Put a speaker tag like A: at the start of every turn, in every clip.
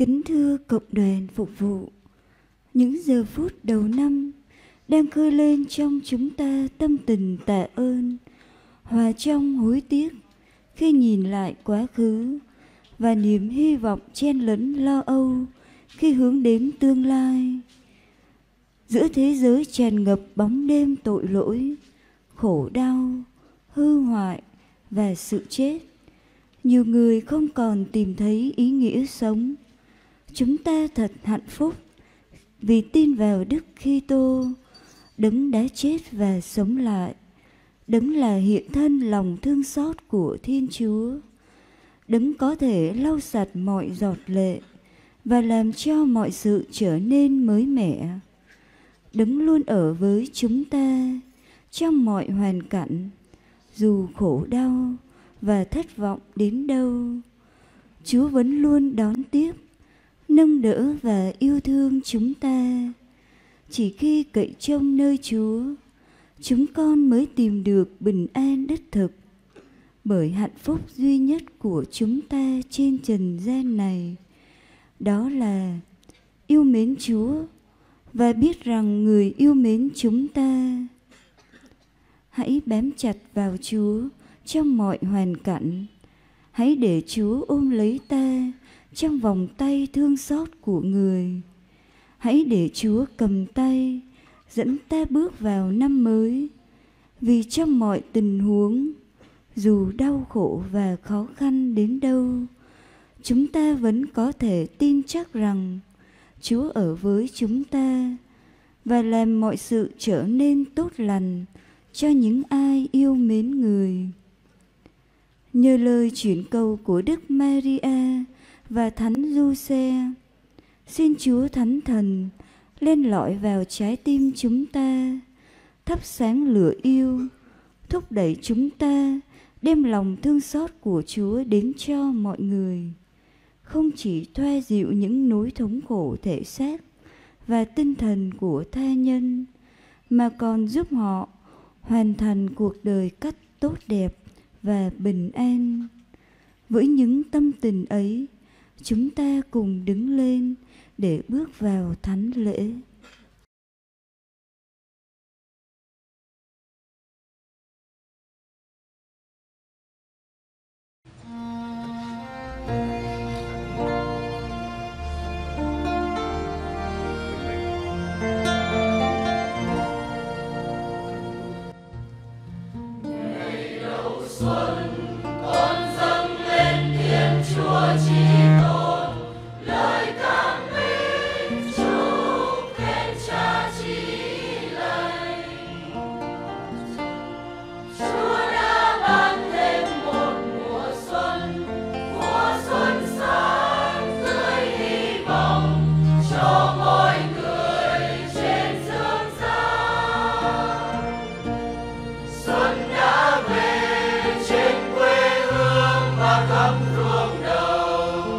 A: Kính thưa cộng đoàn phục vụ, những giờ phút đầu năm đang khơi lên trong chúng ta tâm tình tạ ơn, hòa trong hối tiếc khi nhìn lại quá khứ, và niềm hy vọng chen lẫn lo âu khi hướng đến tương lai. Giữa thế giới tràn ngập bóng đêm tội lỗi, khổ đau, hư hoại và sự chết, nhiều người không còn tìm thấy ý nghĩa sống. Chúng ta thật hạnh phúc vì tin vào Đức Kitô, Đấng đã chết và sống lại, Đấng là hiện thân lòng thương xót của Thiên Chúa, Đấng có thể lau sạch mọi giọt lệ và làm cho mọi sự trở nên mới mẻ. Đấng luôn ở với chúng ta trong mọi hoàn cảnh, dù khổ đau và thất vọng đến đâu. Chúa vẫn luôn đón tiếp, nâng đỡ và yêu thương chúng ta. Chỉ khi cậy trông nơi Chúa, chúng con mới tìm được bình an đích thực. Bởi hạnh phúc duy nhất của chúng ta trên trần gian này, đó là yêu mến Chúa và biết rằng người yêu mến chúng ta. Hãy bám chặt vào Chúa trong mọi hoàn cảnh. Hãy để Chúa ôm lấy ta trong vòng tay thương xót của người. Hãy để Chúa cầm tay dẫn ta bước vào năm mới. Vì trong mọi tình huống, dù đau khổ và khó khăn đến đâu, chúng ta vẫn có thể tin chắc rằng Chúa ở với chúng ta và làm mọi sự trở nên tốt lành cho những ai yêu mến người. Nhờ lời chuyển cầu của Đức Maria và Thánh Giuse, xin Chúa Thánh Thần lên lọi vào trái tim chúng ta, thắp sáng lửa yêu, thúc đẩy chúng ta đem lòng thương xót của Chúa đến cho mọi người, không chỉ thoa dịu những nỗi thống khổ thể xác và tinh thần của tha nhân, mà còn giúp họ hoàn thành cuộc đời cách tốt đẹp và bình an. Với những tâm tình ấy, chúng ta cùng đứng lên để bước vào thánh lễ.
B: Hãy subscribe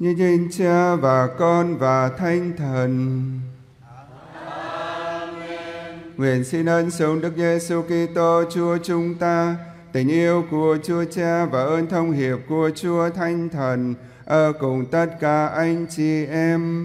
B: như danh Cha và Con và Thánh Thần. Nguyện xin ân sủng Đức Giêsu Kitô Chúa chúng ta, tình yêu của Chúa Cha và ơn thông hiệp của Chúa Thánh Thần ở cùng tất cả anh chị em.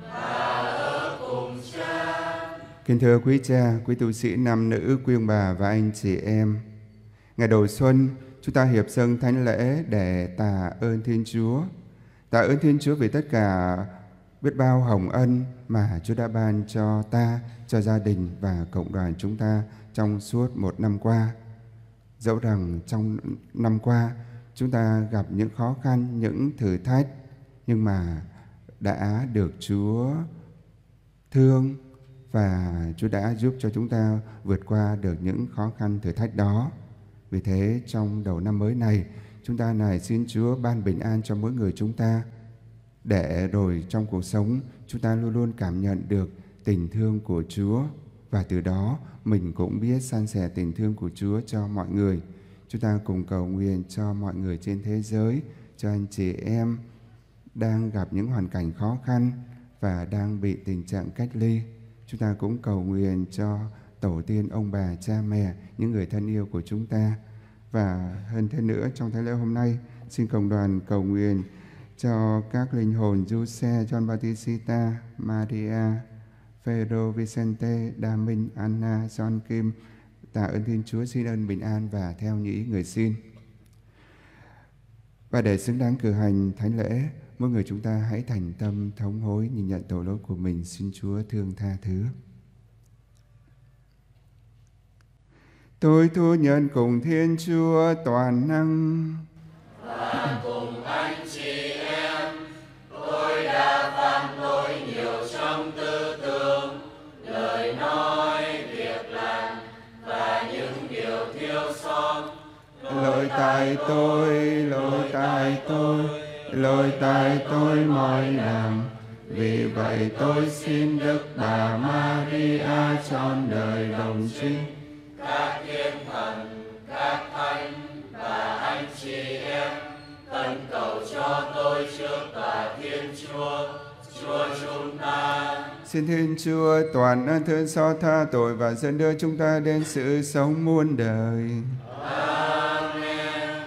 B: Kính thưa quý cha, quý tu sĩ nam nữ, quý ông bà và anh chị em, ngày đầu xuân chúng ta hiệp dâng thánh lễ để tạ ơn Thiên Chúa. Tạ ơn Thiên Chúa vì tất cả biết bao hồng ân mà Chúa đã ban cho ta, cho gia đình và cộng đoàn chúng ta trong suốt một năm qua. Dẫu rằng trong năm qua chúng ta gặp những khó khăn, những thử thách, nhưng mà đã được Chúa thương và Chúa đã giúp cho chúng ta vượt qua được những khó khăn thử thách đó. Vì thế trong đầu năm mới này, chúng ta này xin Chúa ban bình an cho mỗi người chúng ta, để rồi trong cuộc sống chúng ta luôn luôn cảm nhận được tình thương của Chúa, và từ đó mình cũng biết san sẻ tình thương của Chúa cho mọi người. Chúng ta cùng cầu nguyện cho mọi người trên thế giới, cho anh chị em đang gặp những hoàn cảnh khó khăn và đang bị tình trạng cách ly. Chúng ta cũng cầu nguyện cho tổ tiên, ông bà, cha mẹ, những người thân yêu của chúng ta. Và hơn thế nữa, trong thánh lễ hôm nay, xin cộng đoàn cầu nguyện cho các linh hồn Giuse, John Bautista, Maria, Pedro, Vicente, Đa Minh, Anna, John Kim. Tạ ơn Thiên Chúa, xin ơn bình an và theo như ý người xin. Và để xứng đáng cử hành thánh lễ, mỗi người chúng ta hãy thành tâm thống hối, nhìn nhận tội lỗi của mình, xin Chúa thương tha thứ. Tôi thú nhận cùng Thiên Chúa toàn năng
C: và cùng anh chị em, tôi đã phạm lỗi nhiều trong tư tưởng, lời nói, việc làm và những điều thiếu sót.
B: Lỗi tại tôi mọi làm. Vì vậy tôi xin Đức Bà Maria trọn đời đồng trinh,
C: các thiên thần, các thánh và anh chị em khẩn cầu cho tôi trước tòa Thiên Chúa, Chúa chúng ta.
B: Xin Thiên Chúa toàn ân thương xót tha tội và dẫn đưa chúng ta đến sự sống muôn đời.
C: Amen.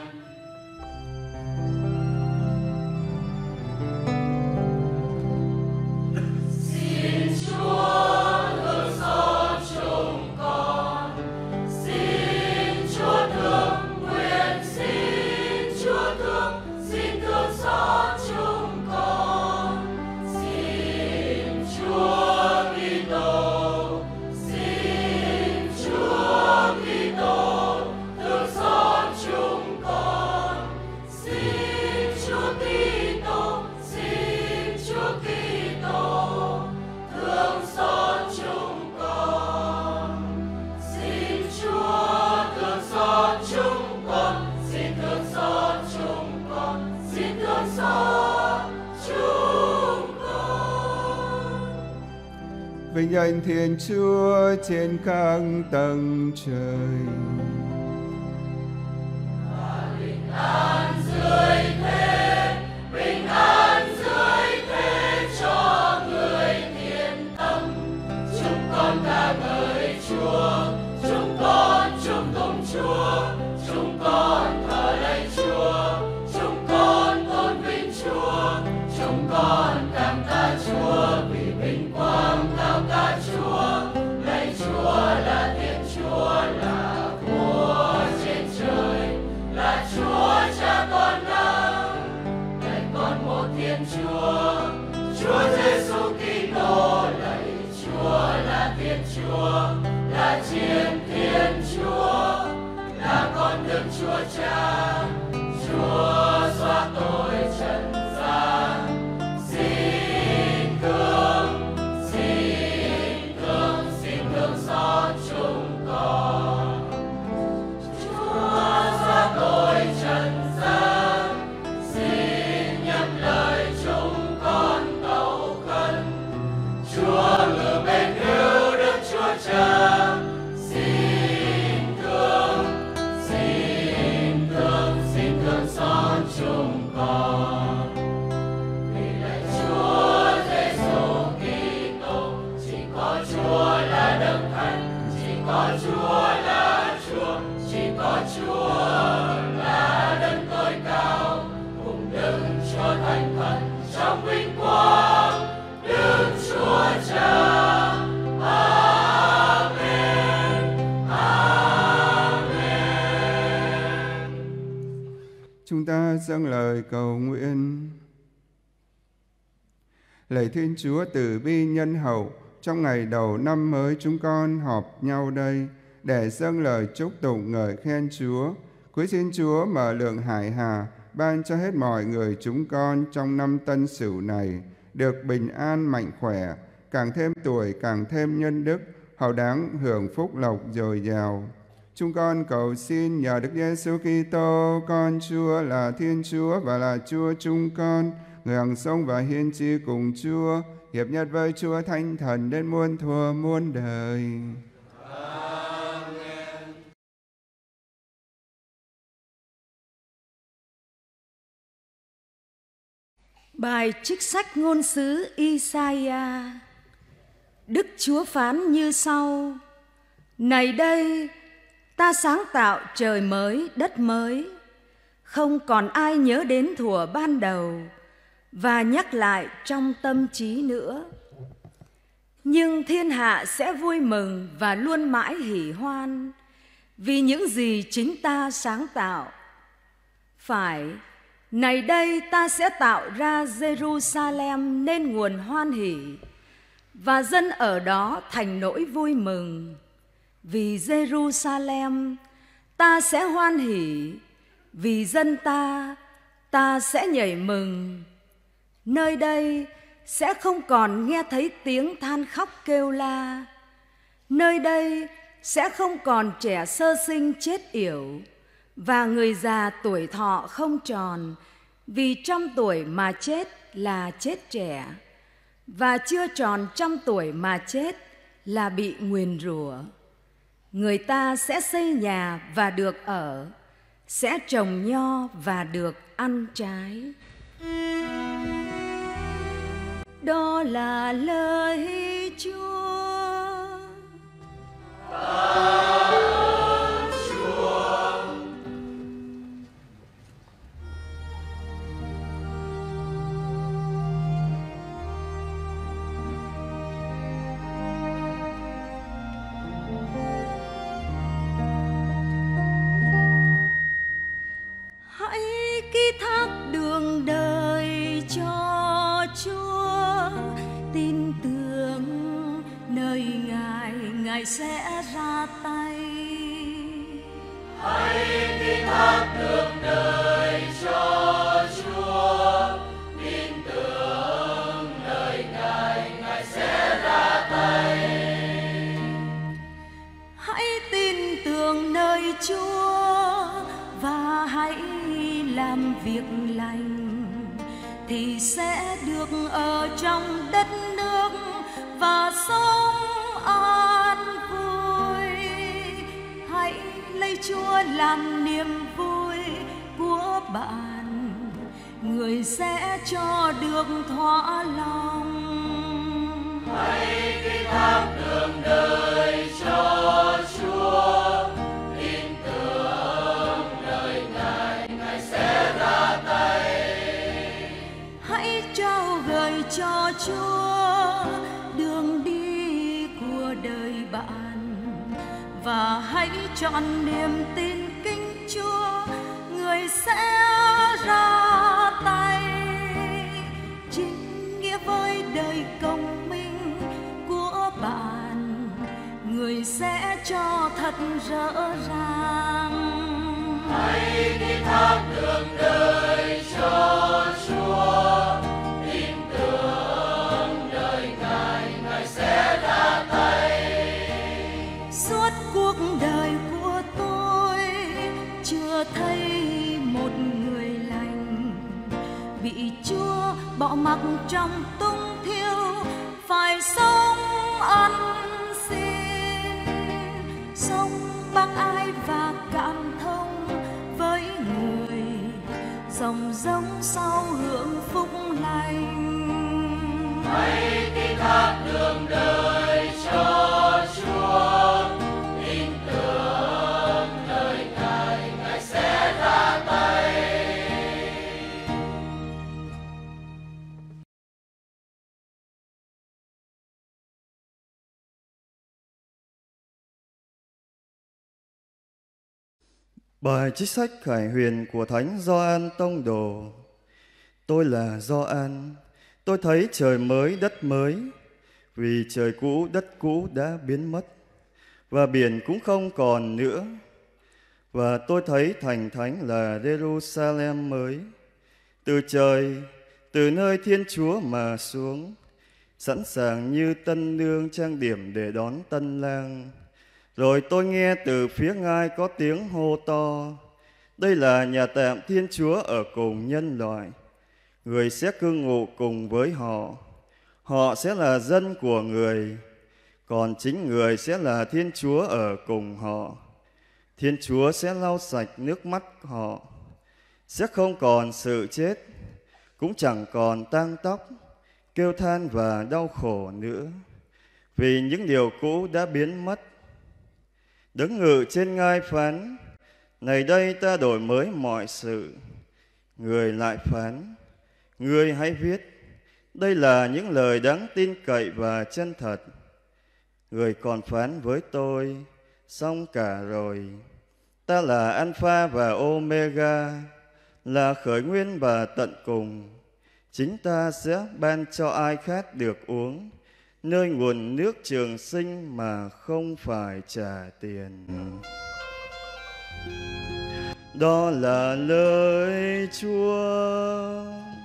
C: Xin Chúa thương xót chúng con, xin Chúa thương, nguyện xin Chúa thương, xin thương xót chúng con. Xin Chúa Kitô, xin Chúa Kitô thương xót chúng con. Xin Chúa Kitô, xin Chúa Kitô thương xót chúng con. Xin Chúa thương xót chúng con, xin thương xót chúng con, xin thương xót chúng con.
B: Vinh danh Thiên Chúa trên các tầng trời.
C: Bình an dưới thế, bình an dưới thế cho người thiện tâm. Chúng con ca ngợi Chúa, chúng con chúc tụng Chúa, chúng con thờ lạy Chúa, chúng con tôn vinh Chúa, chúng con cảm tạ Chúa vì vinh quang cao cả Chúa. Lạy Chúa là Thiên Chúa, là Vua trên trời, là Chúa Cha toàn năng. Lạy con một Thiên Chúa, Chúa Giêsu Kitô. Lạy Chúa là Thiên Chúa, là Chiến Thiên Chúa, là con Đức Chúa Cha. Chúa xóa tội trần gian. Xin thương, xin thương, xin thương xót chúng con. Chúa xóa tội trần gian. Xin nhậm lời chúng con cầu khẩn. Chúa ngự bên hữu Đức Chúa Cha. Xin thương, xin thương,
B: Chúng ta dâng lời cầu nguyện. Lạy Thiên Chúa từ bi nhân hậu, trong ngày đầu năm mới chúng con họp nhau đây để dâng lời chúc tụng ngợi khen Chúa. Cuối xin Chúa mở lượng hải hà, ban cho hết mọi người chúng con trong năm Tân Sửu này được bình an mạnh khỏe, càng thêm tuổi càng thêm nhân đức, hậu đáng hưởng phúc lộc dồi dào. Chúng con cầu xin nhờ Đức Giêsu Kitô, con Chúa là Thiên Chúa và là Chúa chúng con, người hằng sống và hiên tri cùng Chúa, hiệp nhất với Chúa Thánh Thần đến muôn thuở muôn đời.
C: Amen.
D: Bài trích sách ngôn sứ Isaiah. Đức Chúa phán như sau: Này đây, ta sáng tạo trời mới, đất mới, không còn ai nhớ đến thuở ban đầu và nhắc lại trong tâm trí nữa. Nhưng thiên hạ sẽ vui mừng và luôn mãi hỉ hoan vì những gì chính ta sáng tạo. Phải, này đây ta sẽ tạo ra Jerusalem nên nguồn hoan hỉ, và dân ở đó thành nỗi vui mừng. Vì Jerusalem ta sẽ hoan hỉ, vì dân ta sẽ nhảy mừng. Nơi đây sẽ không còn nghe thấy tiếng than khóc kêu la. Nơi đây sẽ không còn trẻ sơ sinh chết yểu và người già tuổi thọ không tròn, vì trăm tuổi mà chết là chết trẻ, và chưa tròn trăm tuổi mà chết là bị nguyền rủa. Người ta sẽ xây nhà và được ở, sẽ trồng nho và được ăn trái. Đó là lời Chúa. Hãy ký thác đường đời cho Chúa, tin tưởng nơi Ngài sẽ ra tay.
C: Hãy ký thác đường đời cho Chúa, tin tưởng nơi Ngài sẽ ra tay.
D: Hãy tin tưởng nơi Chúa và hãy làm việc lành, thì sẽ được ở trong đất nước và sống an vui. Hãy lấy Chúa làm niềm vui của bạn, người sẽ cho được thỏa lòng.
C: Hãy ký thác đường đời cho Chúa, tin tưởng nơi Ngài sẽ ra tay.
D: Hãy trao gửi cho Chúa đường đi của đời bạn, và hãy chọn niềm tin kính Chúa, người sẽ ra tay. Chính nghĩa với đời công minh của bạn, người sẽ cho thật rõ ràng.
C: Hãy ký thác đường đời cho Chúa, tin tưởng nơi Ngài sẽ ra tay.
D: Suốt cuộc đời của tôi chưa thấy một người lành bị Chúa bỏ mặc trong tung thiêu, phải sống ăn xin, sống bác ái và cảm thông với người, dòng giống sau hưởng phúc lành.
C: Hãy ký thác đường đời cho Chúa, tin tưởng nơi Ngài sẽ ra tay.
E: Bài trích sách Khải Huyền của Thánh Gioan Tông Đồ. Tôi là Gioan, tôi thấy trời mới đất mới, vì trời cũ đất cũ đã biến mất, và biển cũng không còn nữa. Và tôi thấy thành thánh là Jerusalem mới, từ trời, từ nơi Thiên Chúa mà xuống, sẵn sàng như tân nương trang điểm để đón tân lang. Rồi tôi nghe từ phía ngai có tiếng hô to: đây là nhà tạm Thiên Chúa ở cùng nhân loại. Người sẽ cư ngụ cùng với họ. Họ sẽ là dân của người, còn chính người sẽ là Thiên Chúa ở cùng họ. Thiên Chúa sẽ lau sạch nước mắt họ. Sẽ không còn sự chết, cũng chẳng còn tang tóc, kêu than và đau khổ nữa, vì những điều cũ đã biến mất. Đấng ngự trên ngai phán: này đây ta đổi mới mọi sự. Người lại phán: ngươi hãy viết, đây là những lời đáng tin cậy và chân thật. Người còn phán với tôi: xong cả rồi. Ta là Alpha và Omega, là khởi nguyên và tận cùng. Chính ta sẽ ban cho ai khát được uống nơi nguồn nước trường sinh mà không phải trả tiền. Đó là lời Chúa.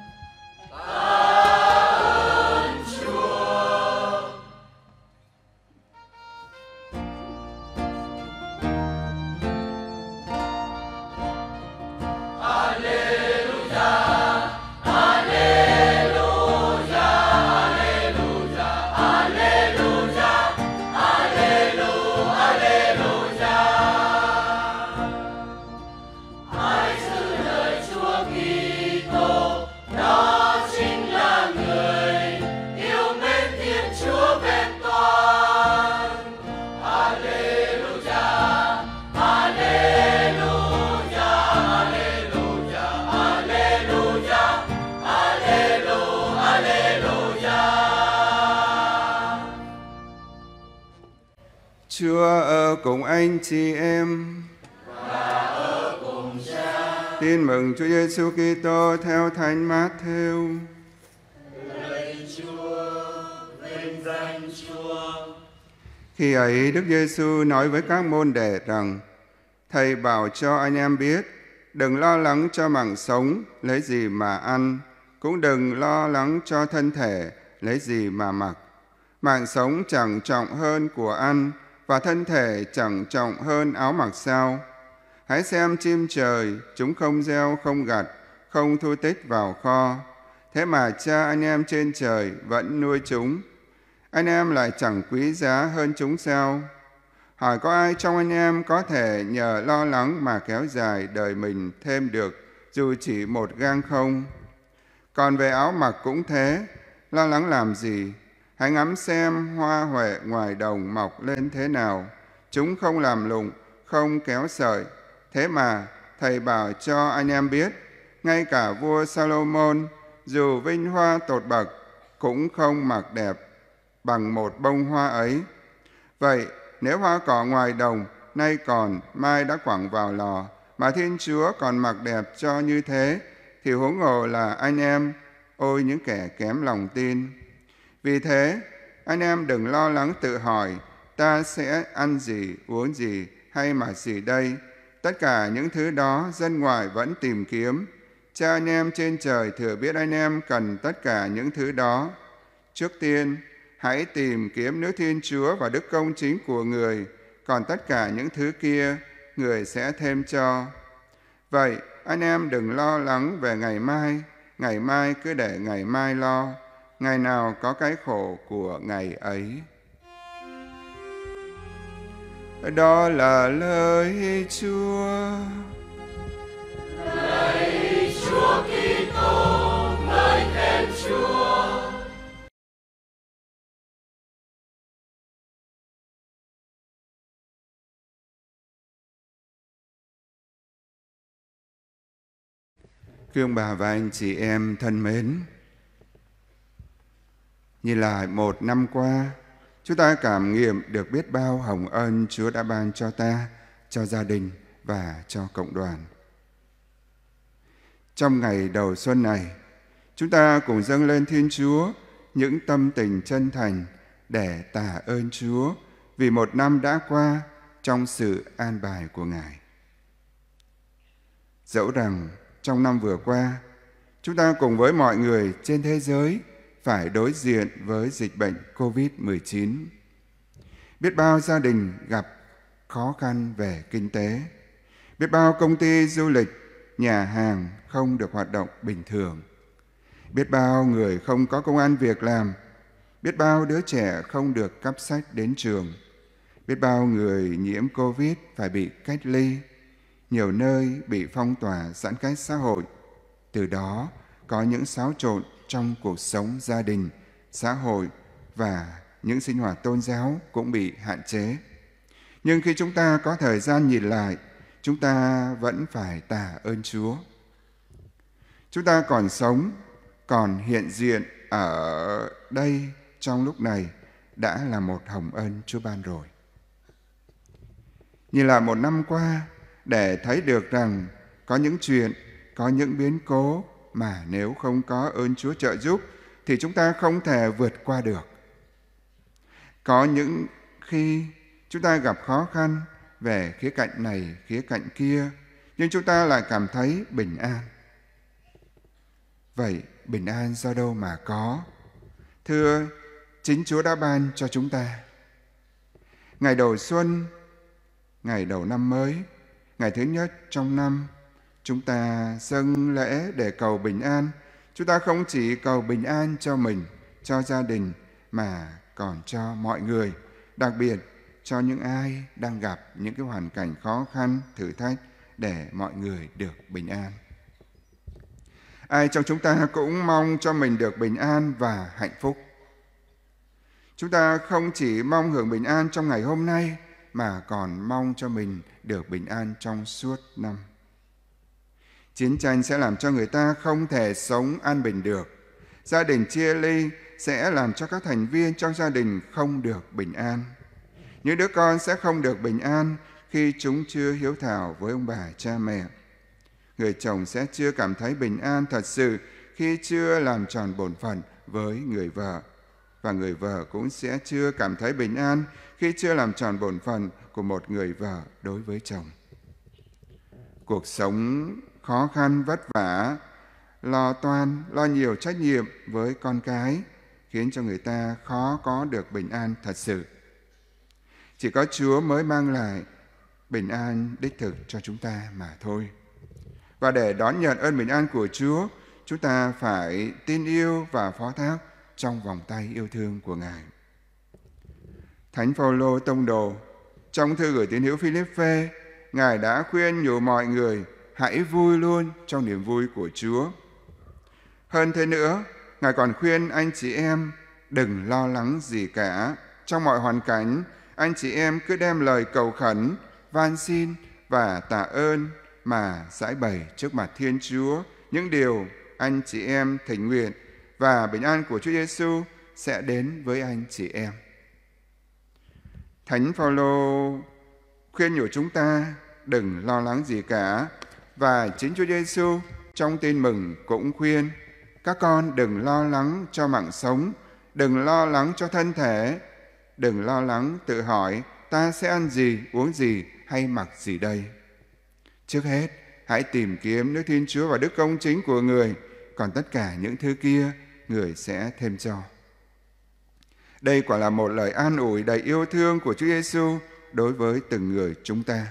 B: Chúa ở cùng anh chị em
C: và ở cùng Cha.
B: Tin mừng Chúa Giêsu Kitô theo Thánh Mát-thêu.
C: Lạy Chúa, vinh danh Chúa.
B: Khi ấy Đức Giêsu nói với các môn đệ rằng: Thầy bảo cho anh em biết, đừng lo lắng cho mạng sống lấy gì mà ăn, cũng đừng lo lắng cho thân thể lấy gì mà mặc. Mạng sống chẳng trọng hơn của ăn, và thân thể chẳng trọng hơn áo mặc sao? Hãy xem chim trời, chúng không gieo, không gặt, không thu tích vào kho. Thế mà Cha anh em trên trời vẫn nuôi chúng. Anh em lại chẳng quý giá hơn chúng sao? Hỏi có ai trong anh em có thể nhờ lo lắng mà kéo dài đời mình thêm được dù chỉ một gang không? Còn về áo mặc cũng thế, lo lắng làm gì? Hãy ngắm xem hoa huệ ngoài đồng mọc lên thế nào. Chúng không làm lụng, không kéo sợi. Thế mà Thầy bảo cho anh em biết, ngay cả vua Salomon, dù vinh hoa tột bậc, cũng không mặc đẹp bằng một bông hoa ấy. Vậy, nếu hoa cỏ ngoài đồng, nay còn, mai đã quẳng vào lò, mà Thiên Chúa còn mặc đẹp cho như thế, thì huống hồ là anh em, ôi những kẻ kém lòng tin. Vì thế, anh em đừng lo lắng tự hỏi, ta sẽ ăn gì, uống gì, hay mặc gì đây? Tất cả những thứ đó dân ngoại vẫn tìm kiếm. Cha anh em trên trời thừa biết anh em cần tất cả những thứ đó. Trước tiên, hãy tìm kiếm nước Thiên Chúa và đức công chính của Người, còn tất cả những thứ kia, Người sẽ thêm cho. Vậy, anh em đừng lo lắng về ngày mai cứ để ngày mai lo. Ngày nào có cái khổ của ngày ấy. Đó là lời Chúa.
C: Lạy Chúa Kitô, ngợi khen Chúa.
B: Quý ông bà và anh chị em thân mến, nhìn lại một năm qua, chúng ta cảm nghiệm được biết bao hồng ân Chúa đã ban cho ta, cho gia đình và cho cộng đoàn. Trong ngày đầu xuân này, chúng ta cùng dâng lên Thiên Chúa những tâm tình chân thành để tạ ơn Chúa vì một năm đã qua trong sự an bài của Ngài. Dẫu rằng trong năm vừa qua, chúng ta cùng với mọi người trên thế giới phải đối diện với dịch bệnh COVID-19. Biết bao gia đình gặp khó khăn về kinh tế, biết bao công ty du lịch, nhà hàng không được hoạt động bình thường, biết bao người không có công ăn việc làm, biết bao đứa trẻ không được cắp sách đến trường, biết bao người nhiễm Covid phải bị cách ly, nhiều nơi bị phong tỏa giãn cách xã hội. Từ đó có những xáo trộn trong cuộc sống gia đình, xã hội và những sinh hoạt tôn giáo cũng bị hạn chế. Nhưng khi chúng ta có thời gian nhìn lại, chúng ta vẫn phải tạ ơn Chúa. Chúng ta còn sống, còn hiện diện ở đây trong lúc này đã là một hồng ân Chúa ban rồi. Nhìn lại một năm qua để thấy được rằng có những chuyện, có những biến cố mà nếu không có ơn Chúa trợ giúp thì chúng ta không thể vượt qua được. Có những khi chúng ta gặp khó khăn về khía cạnh này, khía cạnh kia, nhưng chúng ta lại cảm thấy bình an. Vậy bình an do đâu mà có? Thưa, chính Chúa đã ban cho chúng ta. Ngày đầu xuân, ngày đầu năm mới, ngày thứ nhất trong năm, chúng ta dâng lễ để cầu bình an. Chúng ta không chỉ cầu bình an cho mình, cho gia đình, mà còn cho mọi người, đặc biệt cho những ai đang gặp những cái hoàn cảnh khó khăn, thử thách để mọi người được bình an. Ai trong chúng ta cũng mong cho mình được bình an và hạnh phúc. Chúng ta không chỉ mong hưởng bình an trong ngày hôm nay, mà còn mong cho mình được bình an trong suốt năm. Chiến tranh sẽ làm cho người ta không thể sống an bình được. Gia đình chia ly sẽ làm cho các thành viên trong gia đình không được bình an. Những đứa con sẽ không được bình an khi chúng chưa hiếu thảo với ông bà cha mẹ. Người chồng sẽ chưa cảm thấy bình an thật sự khi chưa làm tròn bổn phận với người vợ. Và người vợ cũng sẽ chưa cảm thấy bình an khi chưa làm tròn bổn phận của một người vợ đối với chồng. Cuộc sống khó khăn vất vả, lo toan, lo nhiều trách nhiệm với con cái khiến cho người ta khó có được bình an thật sự. Chỉ có Chúa mới mang lại bình an đích thực cho chúng ta mà thôi. Và để đón nhận ơn bình an của Chúa, chúng ta phải tin yêu và phó thác trong vòng tay yêu thương của Ngài. Thánh Phaolô tông đồ trong thư gửi tín hữu Philippe, Ngài đã khuyên nhủ mọi người hãy vui luôn trong niềm vui của Chúa. Hơn thế nữa, Ngài còn khuyên anh chị em đừng lo lắng gì cả. Trong mọi hoàn cảnh, anh chị em cứ đem lời cầu khẩn, van xin và tạ ơn mà giải bày trước mặt Thiên Chúa những điều anh chị em thỉnh nguyện, và bình an của Chúa Giêsu sẽ đến với anh chị em. Thánh Phaolô khuyên nhủ chúng ta đừng lo lắng gì cả, và chính Chúa Giêsu trong Tin Mừng cũng khuyên các con đừng lo lắng cho mạng sống, đừng lo lắng cho thân thể, đừng lo lắng tự hỏi ta sẽ ăn gì, uống gì hay mặc gì đây. Trước hết, hãy tìm kiếm nước Thiên Chúa và đức công chính của Người, còn tất cả những thứ kia Người sẽ thêm cho. Đây quả là một lời an ủi đầy yêu thương của Chúa Giêsu đối với từng người chúng ta.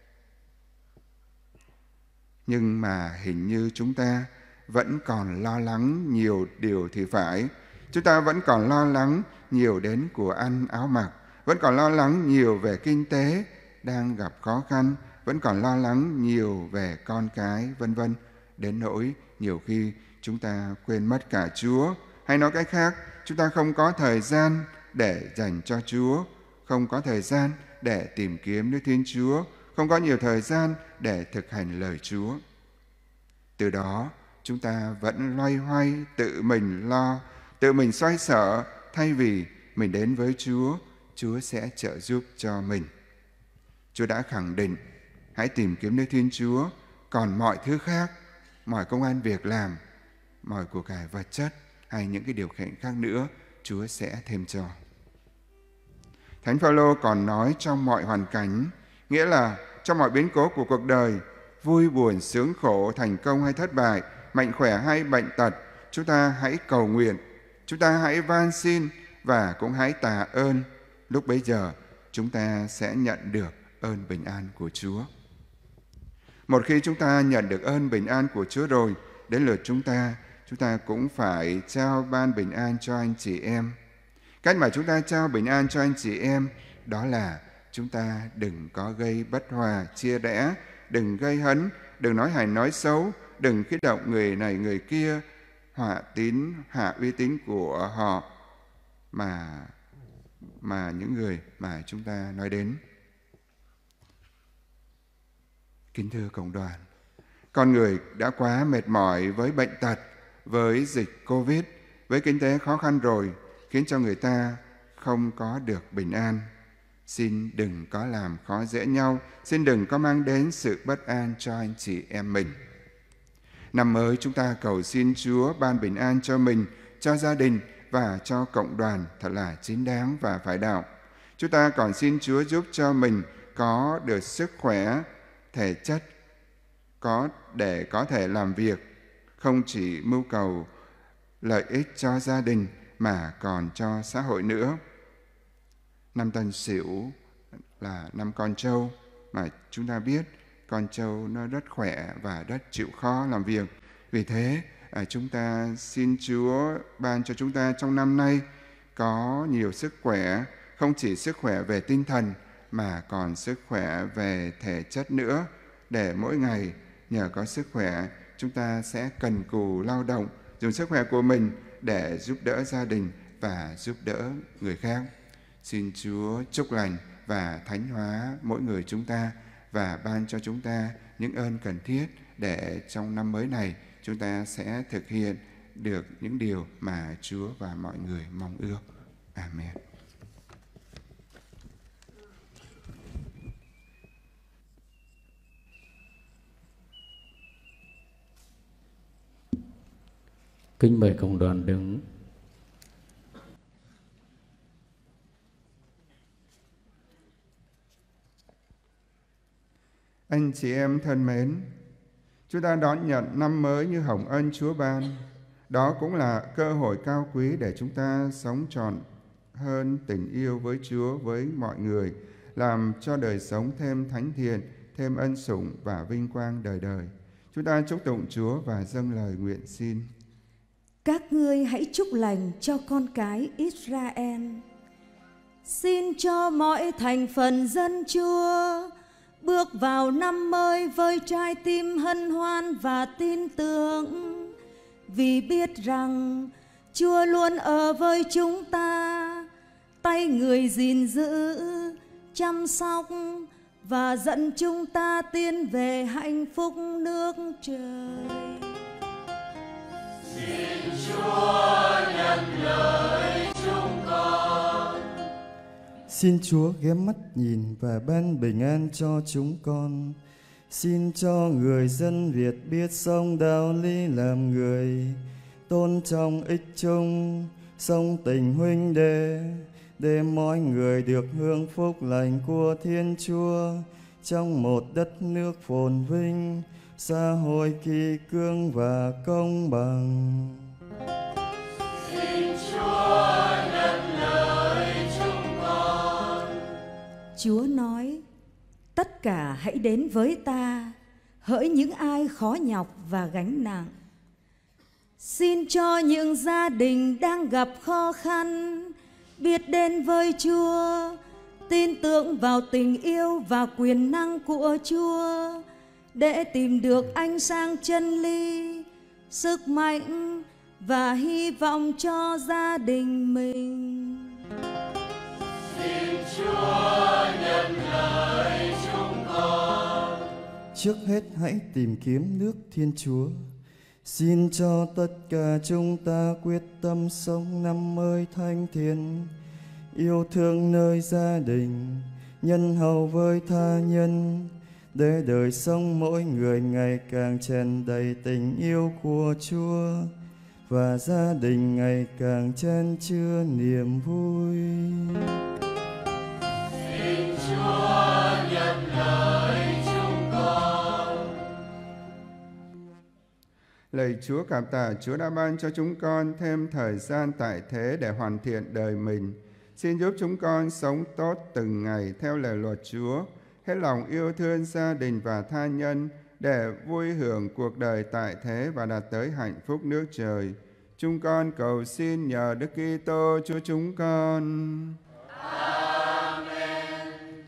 B: Nhưng mà hình như chúng ta vẫn còn lo lắng nhiều điều thì phải. Chúng ta vẫn còn lo lắng nhiều đến của ăn áo mặc, vẫn còn lo lắng nhiều về kinh tế đang gặp khó khăn, vẫn còn lo lắng nhiều về con cái, vân vân, đến nỗi nhiều khi chúng ta quên mất cả Chúa. Hay nói cách khác, chúng ta không có thời gian để dành cho Chúa, không có thời gian để tìm kiếm Đức Thiên Chúa, không có nhiều thời gian để thực hành lời Chúa. Từ đó, chúng ta vẫn loay hoay, tự mình lo, tự mình xoay sở, thay vì mình đến với Chúa, Chúa sẽ trợ giúp cho mình. Chúa đã khẳng định, hãy tìm kiếm nơi Thiên Chúa. Còn mọi thứ khác, mọi công ăn việc làm, mọi của cải vật chất hay những cái điều kiện khác nữa, Chúa sẽ thêm cho. Thánh Phaolô còn nói trong mọi hoàn cảnh, nghĩa là trong mọi biến cố của cuộc đời, vui buồn, sướng khổ, thành công hay thất bại, mạnh khỏe hay bệnh tật, chúng ta hãy cầu nguyện, chúng ta hãy van xin và cũng hãy tạ ơn. Lúc bấy giờ chúng ta sẽ nhận được ơn bình an của Chúa. Một khi chúng ta nhận được ơn bình an của Chúa rồi, đến lượt chúng ta cũng phải trao ban bình an cho anh chị em. Cách mà chúng ta trao bình an cho anh chị em đó là chúng ta đừng có gây bất hòa, chia rẽ, đừng gây hấn, đừng nói hành nói xấu, đừng kích động người này người kia, hạ uy tín của họ mà những người mà chúng ta nói đến. Kính thưa cộng đoàn, con người đã quá mệt mỏi với bệnh tật, với dịch Covid, với kinh tế khó khăn rồi, khiến cho người ta không có được bình an. Xin đừng có làm khó dễ nhau, xin đừng có mang đến sự bất an cho anh chị em mình. Năm mới chúng ta cầu xin Chúa ban bình an cho mình, cho gia đình và cho cộng đoàn thật là chính đáng và phải đạo. Chúng ta còn xin Chúa giúp cho mình có được sức khỏe, thể chất để có thể làm việc, không chỉ mưu cầu lợi ích cho gia đình mà còn cho xã hội nữa. Năm Tân Sửu là năm con trâu mà chúng ta biết con trâu nó rất khỏe và rất chịu khó làm việc. Vì thế chúng ta xin Chúa ban cho chúng ta trong năm nay có nhiều sức khỏe, không chỉ sức khỏe về tinh thần mà còn sức khỏe về thể chất nữa, để mỗi ngày nhờ có sức khỏe chúng ta sẽ cần cù lao động, dùng sức khỏe của mình để giúp đỡ gia đình và giúp đỡ người khác. Xin Chúa chúc lành và thánh hóa mỗi người chúng ta và ban cho chúng ta những ơn cần thiết để trong năm mới này chúng ta sẽ thực hiện được những điều mà Chúa và mọi người mong ước. Amen.
F: Kính mời cộng đoàn đứng.
B: Anh chị em thân mến, chúng ta đón nhận năm mới như hồng ân Chúa ban. Đó cũng là cơ hội cao quý để chúng ta sống trọn hơn tình yêu với Chúa, với mọi người, làm cho đời sống thêm thánh thiện, thêm ân sủng và vinh quang đời đời. Chúng ta chúc tụng Chúa và dâng lời nguyện xin.
D: Các ngươi hãy chúc lành cho con cái Israel. Xin cho mọi thành phần dân Chúa bước vào năm mới với trái tim hân hoan và tin tưởng, vì biết rằng Chúa luôn ở với chúng ta, tay người gìn giữ, chăm sóc và dẫn chúng ta tiến về hạnh phúc nước trời.
C: Xin Chúa nhận lời chúng con.
E: Xin Chúa ghé mắt nhìn và ban bình an cho chúng con. Xin cho người dân Việt biết sống đạo lý làm người, tôn trọng ích chung, sống tình huynh đệ, để mọi người được hưởng phúc lành của Thiên Chúa trong một đất nước phồn vinh, xã hội kỳ cương và công bằng.
C: Xin Chúa nhận lời chúng con.
D: Chúa nói: tất cả hãy đến với ta, hỡi những ai khó nhọc và gánh nặng. Xin cho những gia đình đang gặp khó khăn biết đến với Chúa, tin tưởng vào tình yêu và quyền năng của Chúa, để tìm được ánh sáng chân lý, sức mạnh và hy vọng cho gia đình mình.
C: Xin Chúa nhận lời chúng con.
E: Trước hết hãy tìm kiếm nước Thiên Chúa. Xin cho tất cả chúng ta quyết tâm sống năm mới thanh thiện, yêu thương nơi gia đình, nhân hậu với tha nhân, để đời sống mỗi người ngày càng tràn đầy tình yêu của Chúa và gia đình ngày càng chan chứa niềm vui.
C: Xin Chúa nhận lời chúng con.
B: Lạy Chúa, cảm tạ Chúa đã ban cho chúng con thêm thời gian tại thế để hoàn thiện đời mình. Xin giúp chúng con sống tốt từng ngày theo lời luật Chúa, hết lòng yêu thương gia đình và tha nhân để vui hưởng cuộc đời tại thế và đạt tới hạnh phúc nước trời. Chúng con cầu xin nhờ Đức Kitô Chúa chúng con.
C: Amen.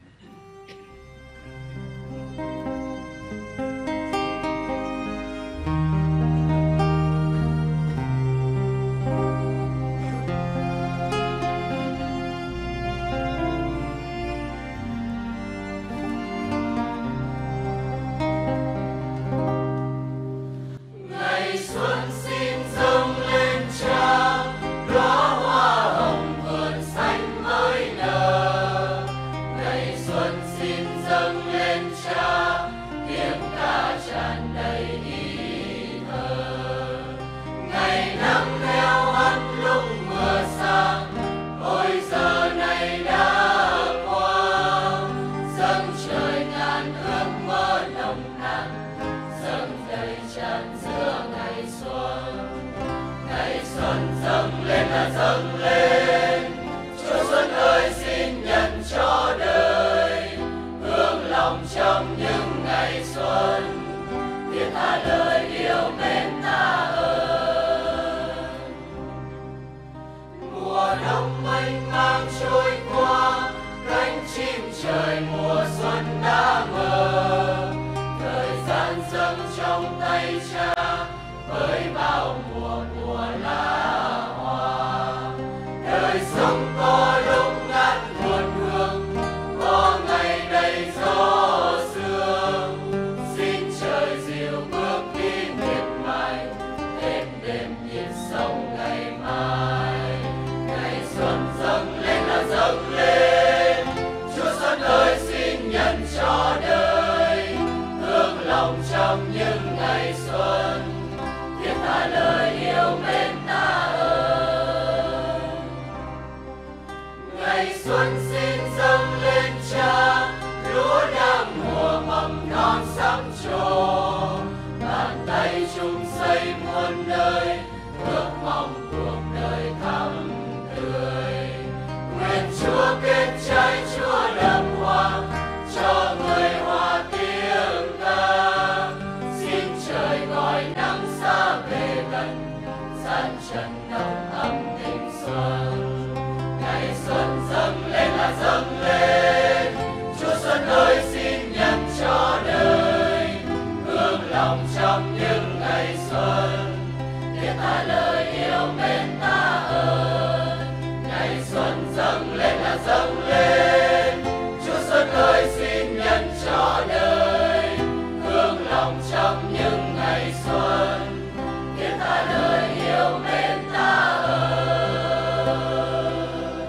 C: Ngày xuân xin dâng lên Cha, đóa hoa hồng vườn xanh mới nở. Ngày xuân xin dâng lên Cha, tiếng ca tràn đầy ý thơ. Ngày nắng heo hắt lúc mưa sang, ôi giờ này đã qua. Dâng trời ngàn ước mơ nồng nàn, dâng đầy tràn giữa ngày xuân. Ngày xuân dâng lên là dâng lên, Chúa Xuân ơi xin nhận cho đời. Hương lòng trong những ngày xuân, thiết tha lời yêu mến ta ơn. Mùa đông mênh mang trôi qua, cánh chim trời mùa xuân đã mở. Thời gian dâng trong tay Cha, với bao mùa lá hoa. Đời sống có lúc ngát buồn hương, có ngày đầy gió sương. Xin trời dịu bước đi miệt mài, thêm đêm nhịp sống ngày mai. Ngày xuân dâng lên là dâng lên, Chúa Xuân ơi xin nhận cho đời. Hương lòng trong những ngày xuân, thiết tha lời yêu mến ta ơn. Ngày xuân xin dâng lên Cha, lúa đang mùa mầm non sắp trổ. Bàn tay chung xây muôn nơi, ước mong cuộc đời thắm tươi. Nguyện Chúa kết trái Chúa đơm hoa, cho người hoa tiếng ca. Xin trời gọi nắng xa về gần, gian trần nồng ấm tình xuân. Ngày xuân dâng lên là dâng lên, Chúa Xuân ơi xin nhận cho đời. Hương lòng trong những ngày xuân, thiết tha lời yêu mến ta ơn. Ngày xuân dâng lên là dâng lên, Chúa Xuân ơi xin nhận cho đời. Hương lòng trong những ngày xuân, thiết tha lời yêu mến ta ơn.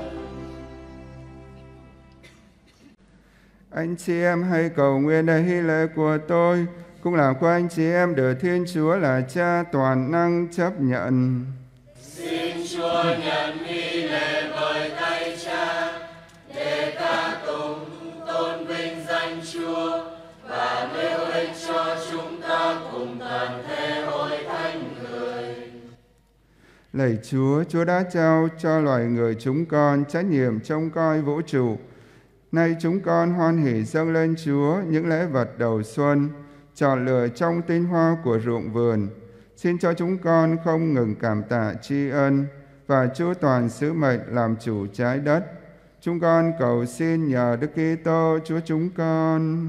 B: Anh chị em hãy cầu nguyện để hy lễ của tôi cũng là của anh chị em được Thiên Chúa là Cha toàn năng chấp nhận.
C: Xin Chúa nhận hy lễ bởi tay Cha, để ca tụng tôn vinh danh Chúa và lưu ích cho chúng ta cùng toàn thể hội thánh người.
B: Lạy Chúa, Chúa đã trao cho loài người chúng con trách nhiệm trông coi vũ trụ. Nay chúng con hoan hỉ dâng lên Chúa những lễ vật đầu xuân, chọn lựa trong tinh hoa của ruộng vườn. Xin cho chúng con không ngừng cảm tạ tri ân và chu toàn sứ mệnh làm chủ trái đất. Chúng con cầu xin nhờ Đức Kitô Chúa chúng con.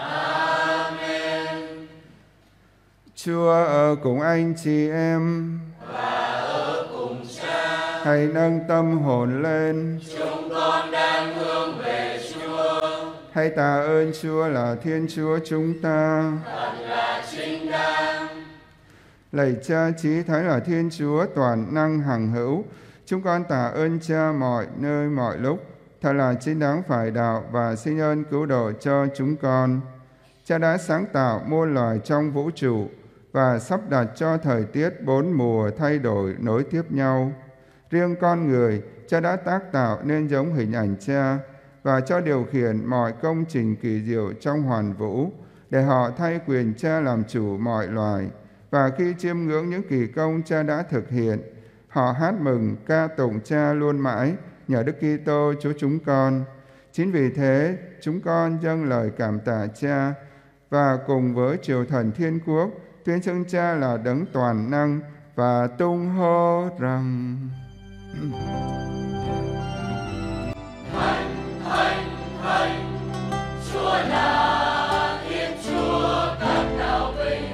C: Amen.
B: Chúa ở cùng anh chị em.
C: Và ở cùng Cha.
B: Hãy nâng tâm hồn lên.
C: Chúng con đang hướng về Chúa.
B: Hãy tạ ơn Chúa là Thiên Chúa chúng ta.
C: Thật là chính đáng.
B: Lạy Cha chí thánh là Thiên Chúa toàn năng hằng hữu, chúng con tạ ơn Cha mọi nơi mọi lúc, thật là chính đáng phải đạo và xin ơn cứu độ cho chúng con. Cha đã sáng tạo muôn loài trong vũ trụ và sắp đặt cho thời tiết 4 mùa thay đổi nối tiếp nhau. Riêng con người, Cha đã tác tạo nên giống hình ảnh Cha và cho điều khiển mọi công trình kỳ diệu trong hoàn vũ để họ thay quyền Cha làm chủ mọi loài. Và khi chiêm ngưỡng những kỳ công Cha đã thực hiện, họ hát mừng ca tụng Cha luôn mãi nhờ Đức Kitô Chúa chúng con. Chính vì thế, chúng con dâng lời cảm tạ Cha và cùng với triều thần thiên quốc tuyên xưng Cha là đấng toàn năng và tung hô rằng:
C: Thánh, thánh, thánh, Chúa là Thiên Chúa các đạo vinh.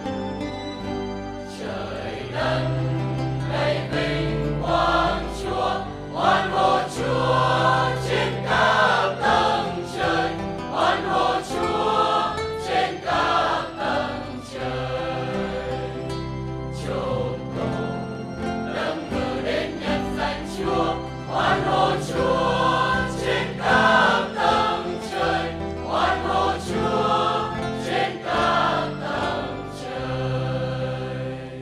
C: Trời đất đầy vinh quang Chúa, hoan hô Chúa trên các tầng trời, hoan hô Chúa trên các tầng trời. Chúng cùng nâng ngự đến nhân danh Chúa, hoan hô Chúa trên các tầng trời, hoan hô Chúa trên các tầng trời.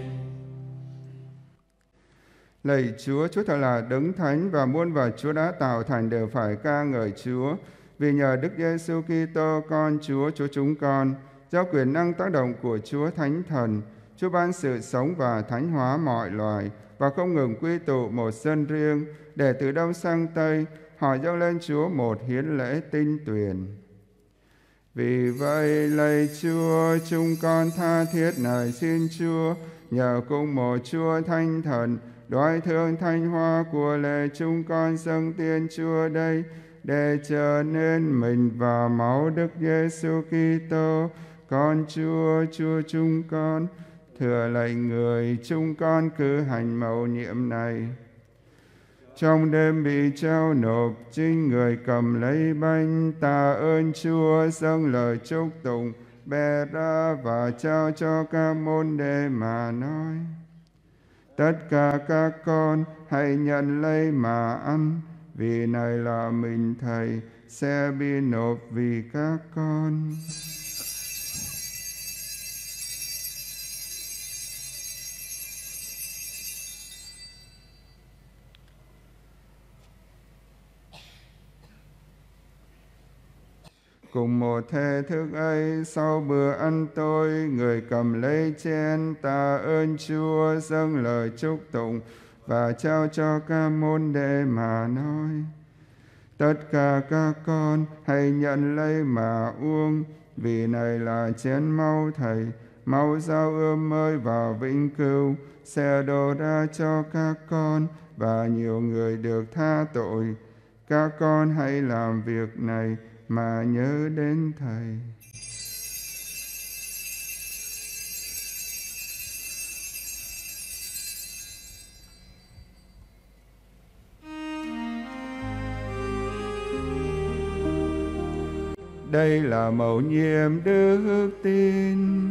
B: Lạy Chúa, Chúa thật là đấng thánh và muôn vật Chúa đã tạo thành đều phải ca ngợi Chúa. Vì nhờ Đức Giêsu Kitô con Chúa, Chúa chúng con, do quyền năng tác động của Chúa Thánh Thần, Chúa ban sự sống và thánh hóa mọi loài và không ngừng quy tụ một dân riêng để từ đông sang tây họ dâng lên Chúa một hiến lễ tinh tuyền. Vì vậy lạy Chúa, chúng con tha thiết nài xin Chúa nhờ cùng một Chúa Thánh Thần đoái thương thanh hoa của lễ chúng con dâng tiên Chúa đây để trở nên mình và máu Đức Giêsu Kitô con Chúa, Chúa chúng con. Thừa lạy người, chúng con cử hành mầu nhiệm này. Trong đêm bị trao nộp, chính người cầm lấy bánh tạ ơn Chúa, dâng lời chúc tụng, bẻ ra và trao cho các môn đệ mà nói: tất cả các con hãy nhận lấy mà ăn, vì này là mình Thầy sẽ bị nộp vì các con. Cùng một thể thức ấy, sau bữa ăn tối, người cầm lấy chén tạ ơn Chúa, dâng lời chúc tụng và trao cho các môn đệ mà nói: tất cả các con hãy nhận lấy mà uống, vì này là chén máu Thầy, máu giao ươm mới vào vĩnh cửu, sẽ đổ ra cho các con và nhiều người được tha tội. Các con hãy làm việc này mà nhớ đến Thầy. Đây là mầu nhiệm đức tin.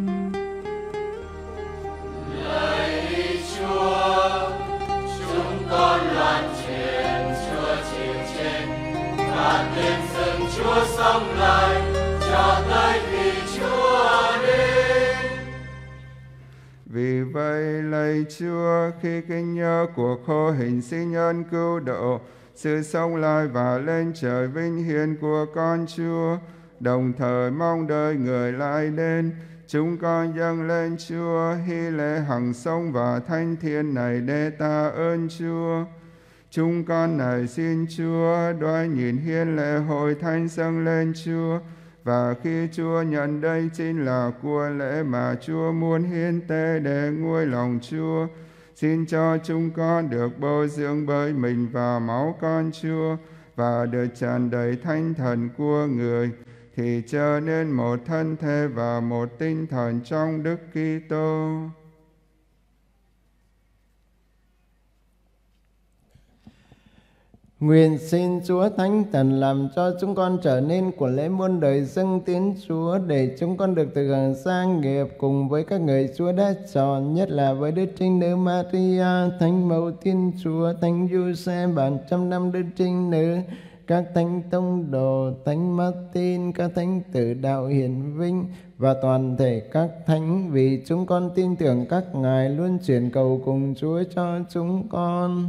C: Lạy Chúa, chúng con loan truyền Chúa chịu chết và tuyên xưng Chúa sống lại cho tới khi Chúa đến.
B: Vì vậy lạy Chúa, khi kinh nhớ cuộc khổ hình sinh nhân cứu độ, sự sống lại và lên trời vinh hiển của con Chúa, đồng thời mong đợi người lại đến, chúng con dâng lên Chúa hy lễ hằng sống và thánh thiện này để tạ ơn Chúa. Chúng con này xin Chúa đoái nhìn hiến lễ hội thánh dâng lên Chúa, và khi Chúa nhận đây chính là của lễ mà Chúa muốn hiến tế để nguôi lòng Chúa, xin cho chúng con được bồi dưỡng bởi mình và máu con Chúa và được tràn đầy thánh thần của người, thì trở nên một thân thể và một tinh thần trong Đức Kitô.
G: Nguyện xin Chúa Thánh Thần làm cho chúng con trở nên của lễ muôn đời dâng tiến Chúa, để chúng con được thực hành gia nghiệp cùng với các người Chúa đã chọn, nhất là với Đức Trinh Nữ Maria, Thánh Mẫu Thiên Chúa, Thánh Giuse, 700 năm Đức Trinh Nữ, các thánh tông đồ, thánh Martin, các thánh tử đạo hiển vinh và toàn thể các thánh, vì chúng con tin tưởng các ngài luôn chuyển cầu cùng Chúa cho chúng con.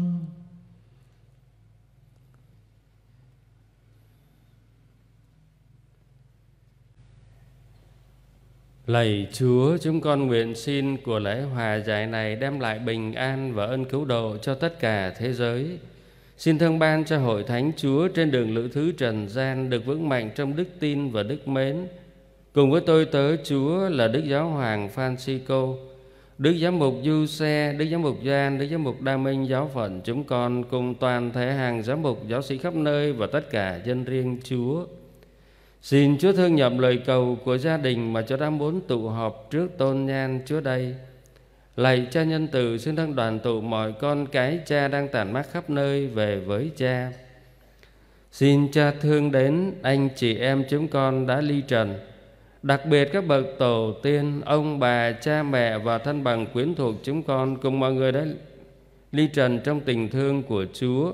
H: Lạy Chúa, chúng con nguyện xin của lễ hòa giải này đem lại bình an và ơn cứu độ cho tất cả thế giới. Xin thương ban cho hội thánh Chúa trên đường lữ thứ trần gian được vững mạnh trong đức tin và đức mến. Cùng với tôi tớ Chúa là Đức Giáo hoàng Francisco, Đức Giám mục Giuse, Đức Giám mục Gioan, Đức Giám mục Đa Minh giáo phận chúng con cùng toàn thể hàng giám mục giáo sĩ khắp nơi và tất cả dân riêng Chúa. Xin Chúa thương nhậm lời cầu của gia đình mà Chúa đã muốn tụ họp trước tôn nhan Chúa đây. Lạy Cha nhân từ, xin thương đoàn tụ mọi con cái Cha đang tản mát khắp nơi về với Cha. Xin Cha thương đến anh chị em chúng con đã ly trần, đặc biệt các bậc tổ tiên, ông bà, cha mẹ và thân bằng quyến thuộc chúng con cùng mọi người đã ly trần trong tình thương của Chúa.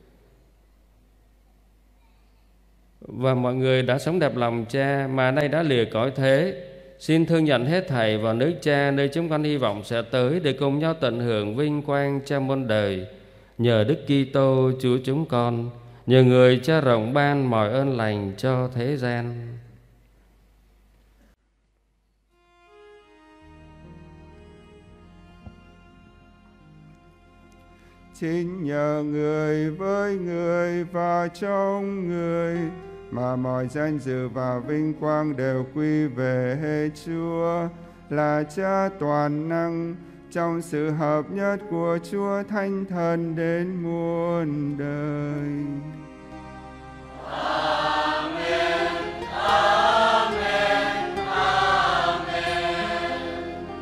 H: Và mọi người đã sống đẹp lòng Cha mà nay đã lìa cõi thế. Xin thương nhận hết thảy vào nước Cha nơi chúng con hy vọng sẽ tới để cùng nhau tận hưởng vinh quang cha muôn đời. Nhờ Đức Kitô Chúa chúng con, nhờ người Cha rộng ban mọi ơn lành cho thế gian.
B: Chính nhờ người với người và trong người mà mọi danh dự và vinh quang đều quy về Chúa là Cha toàn năng, trong sự hợp nhất của Chúa Thánh Thần đến muôn đời.
C: Amen, amen, amen.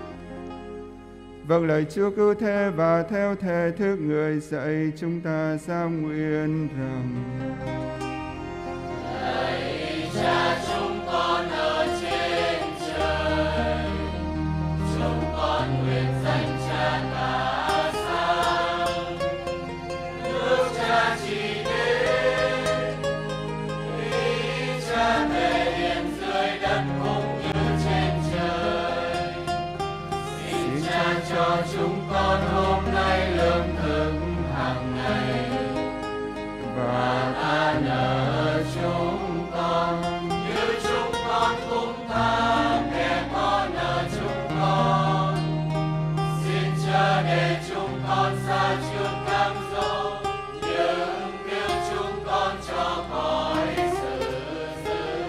B: Vâng lời Chúa cứu thế và theo thể thức người dạy, chúng ta giam nguyện rằng:
C: Lạy Cha chúng con ở trên trời, chúng con nguyện danh Cha cả sáng, nước Cha chỉ đến, ý Cha thể hiện dưới đất cũng như trên trời. Xin Cha cho chúng con hôm nay lương thực hàng ngày, và tha nợ chúng con như chúng con cũng tha kẻ có nợ chúng con. Xin Cha để chúng con xa trước cám dỗ, nhưng cứu chúng con cho khỏi sự dữ.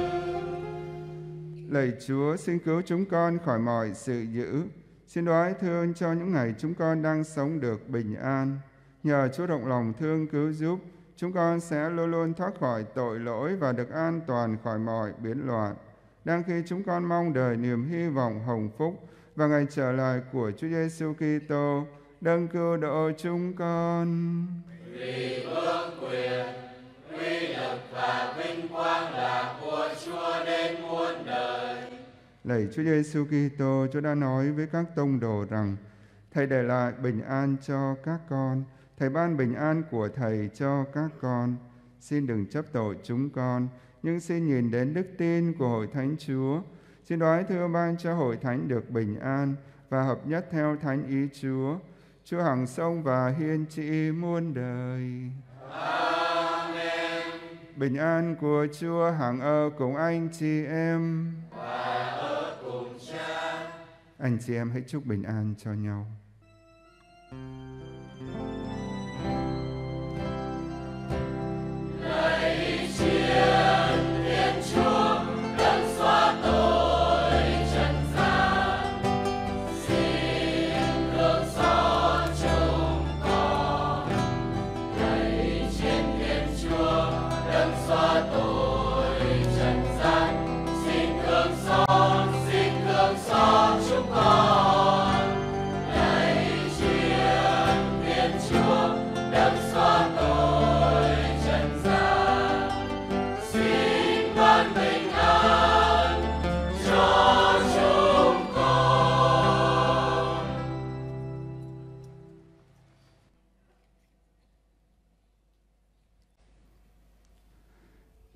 B: Lạy Chúa, xin cứu chúng con khỏi mọi sự dữ. Xin đoái thương cho những ngày chúng con đang sống được bình an. Nhờ Chúa rộng lòng thương cứu giúp, chúng con sẽ luôn luôn thoát khỏi tội lỗi và được an toàn khỏi mọi biến loạn. Đang khi chúng con mong đợi niềm hy vọng hồng phúc và ngày trở lại của Chúa Giêsu Kitô, đấng cứu độ chúng con.
C: Vì vương quyền, uy lực và vinh quang là của Chúa đến muôn đời.
B: Lạy Chúa Giêsu Kitô, Chúa đã nói với các tông đồ rằng: Thầy để lại bình an cho các con, Thầy ban bình an của Thầy cho các con. Xin đừng chấp tội chúng con, nhưng xin nhìn đến đức tin của Hội Thánh Chúa. Xin đoái thương ban cho Hội Thánh được bình an và hợp nhất theo Thánh ý Chúa. Chúa hằng sống và hiên trị muôn đời.
C: Amen.
B: Bình an của Chúa hằng ở cùng anh chị em.
C: Và ở cùng Cha.
B: Anh chị em hãy chúc bình an cho nhau.
C: Lạy Thiên Thiên Chúa, đấng xóa tội trần gian, xin thương xót chúng con. Lạy Thiên Thiên Chúa, đấng xóa tội trần gian, xin thương xót chúng con. Lạy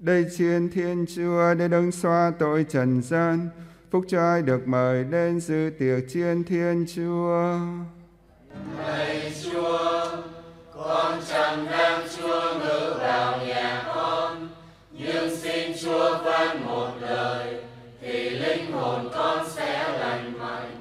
B: Đây chiên Thiên Chúa để đấng xóa tội trần gian, phúc cho ai được mời đến dự tiệc chiên Thiên Chúa.
C: Lạy Chúa, con chẳng đang Chúa ngự vào nhà con, nhưng xin Chúa phán một lời thì linh hồn con sẽ lành mạnh.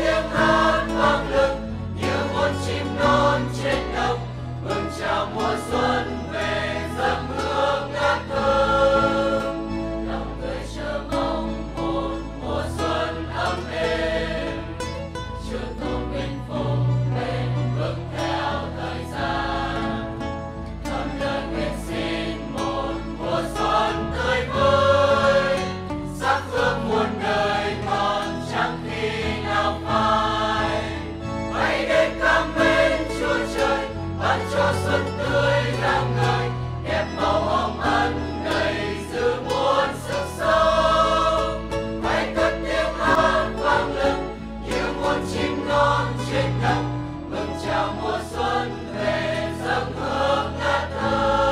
C: tiếng hát vang lừng như muôn chim non trên đồng, mừng chào mùa xuân về dâng hương ngát thơm. Lòng người chờ mong một mùa xuân ấm êm, trường tồn bình phục bền vững theo thời gian. Thầm lời nguyện xin một mùa xuân tươi vơi, sắc hương muôn đời còn chẳng khi nào phai. Hãy đến cảm mến Chúa Trời, ban cho xuân tươi rạng ngời, đẹp màu hồng ân đầy dư muôn sức sống. Hãy cất tiếng hát vang lừng như muôn chim non trên đồng, mừng chào mùa xuân về dâng hương ngát thơm.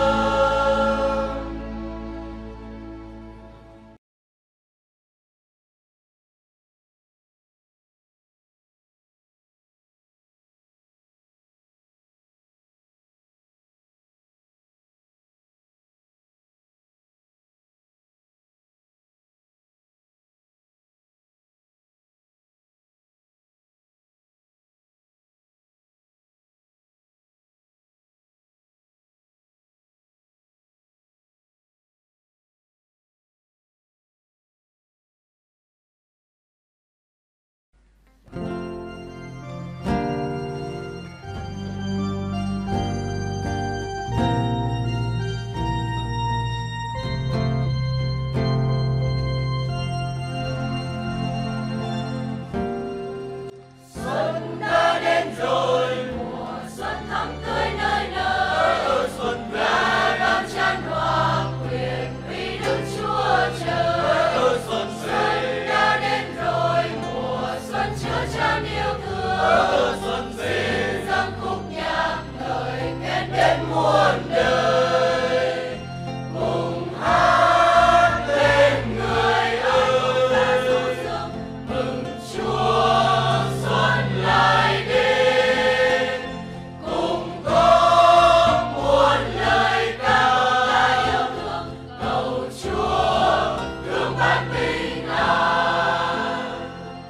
C: Xuân đã đến rồi, mùa xuân thắm tươi nơi nơi. Xuân đã đón chan hòa quyền uy Đức Chúa Trời. Xuân đã đến rồi, mùa xuân chứa chan yêu thương. Xuân xin dâng khúc nhạc ngợi khen đến muôn đời. Cùng hát lên người ơi, mừng Chúa xuân lại đến. Cùng có muôn lời ca yêu thương, cầu Chúa thương ban bình an.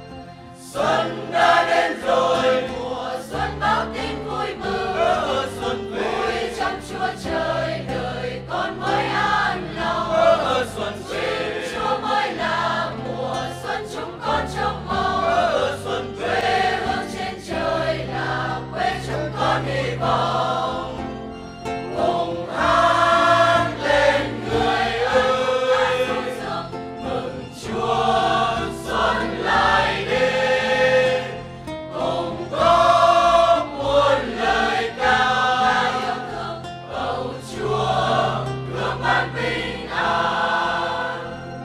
C: Xuân đã đến rồi, mùa xuân báo tin vui mừng. Xuân vui trong Chúa Trời, đời con mới an lòng. Xuân chim Chúa mới là mùa xuân chúng con trông mong. Xuân quê hương trên trời là quê chúng con hy vọng. Cùng hát lên người ơi, mừng Chúa xuân lại đến. Cùng có muôn lời ca yêu thương, cầu Chúa thương ban bình an.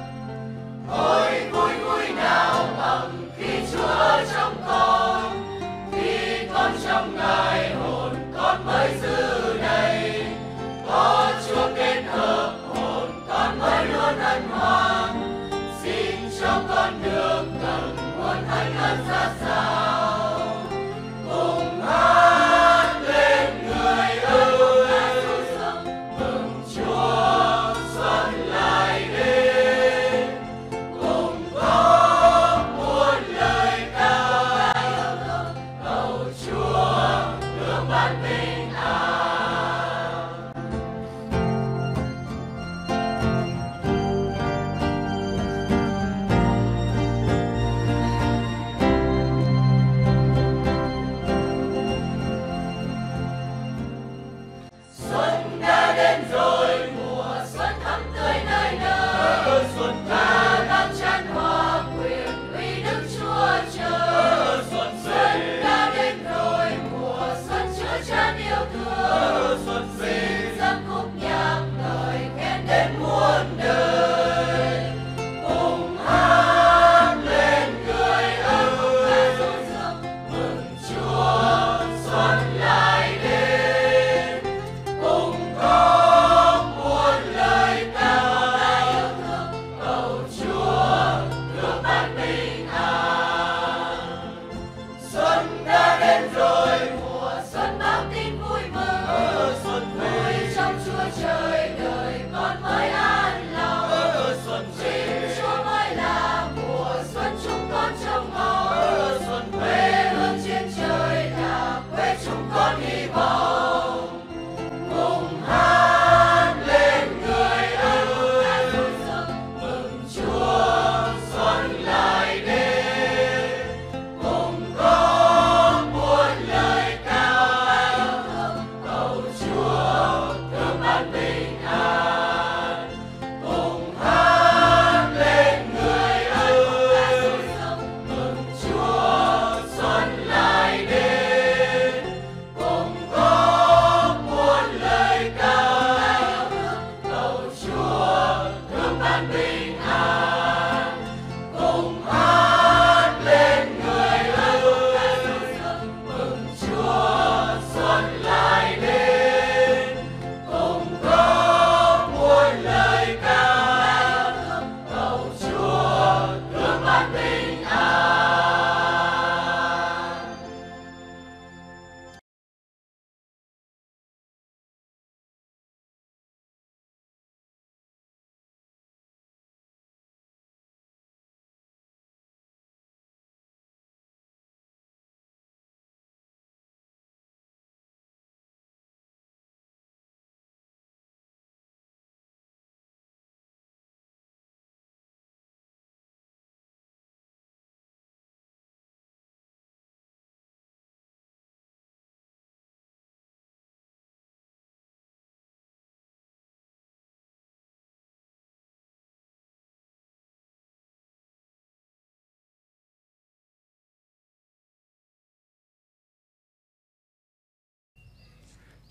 C: Ôi vui vui nào bằng khi Chúa ở trong con, khi con trong Ngài hồn con mới dư đầy. Có Chúa kết hợp hồn con mới luôn hân hoan. Xin cho con được gần muôn thánh ân ra sao. Cùng hát lên người ơi, mừng Chúa xuân lại đến. Cùng có muôn lời ca yêu thương, cầu Chúa thương ban bình an.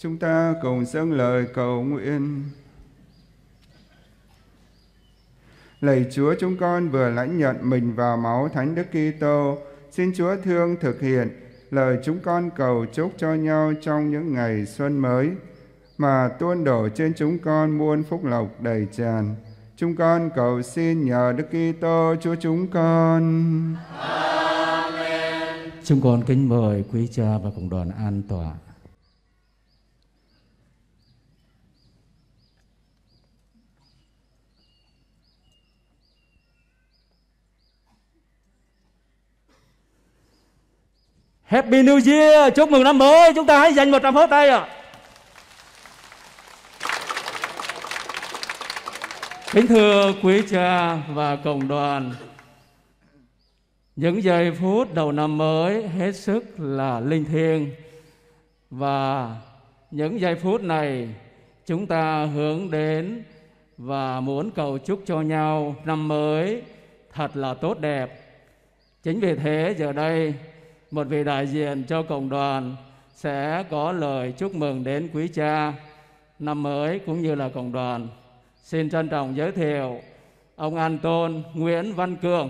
B: Chúng ta cùng dâng lời cầu nguyện. Lạy Chúa, chúng con vừa lãnh nhận mình vào máu Thánh Đức Kitô. Xin Chúa thương thực hiện lời chúng con cầu chúc cho nhau trong những ngày xuân mới, mà tuôn đổ trên chúng con muôn phúc lộc đầy tràn. Chúng con cầu xin nhờ Đức Kitô Chúa chúng con.
C: Amen.
F: Chúng con kính mời quý cha và cộng đoàn an tọa.
I: Happy New Year, chúc mừng năm mới. Chúng ta hãy dành 100 phút tay ạ.
F: Kính thưa quý cha và cộng đoàn, những giây phút đầu năm mới hết sức là linh thiêng, và những giây phút này chúng ta hướng đến và muốn cầu chúc cho nhau năm mới thật là tốt đẹp. Chính vì thế giờ đây một vị đại diện cho cộng đoàn sẽ có lời chúc mừng đến quý cha năm mới cũng như là cộng đoàn. Xin trân trọng giới thiệu ông Anton Nguyễn Văn Cường.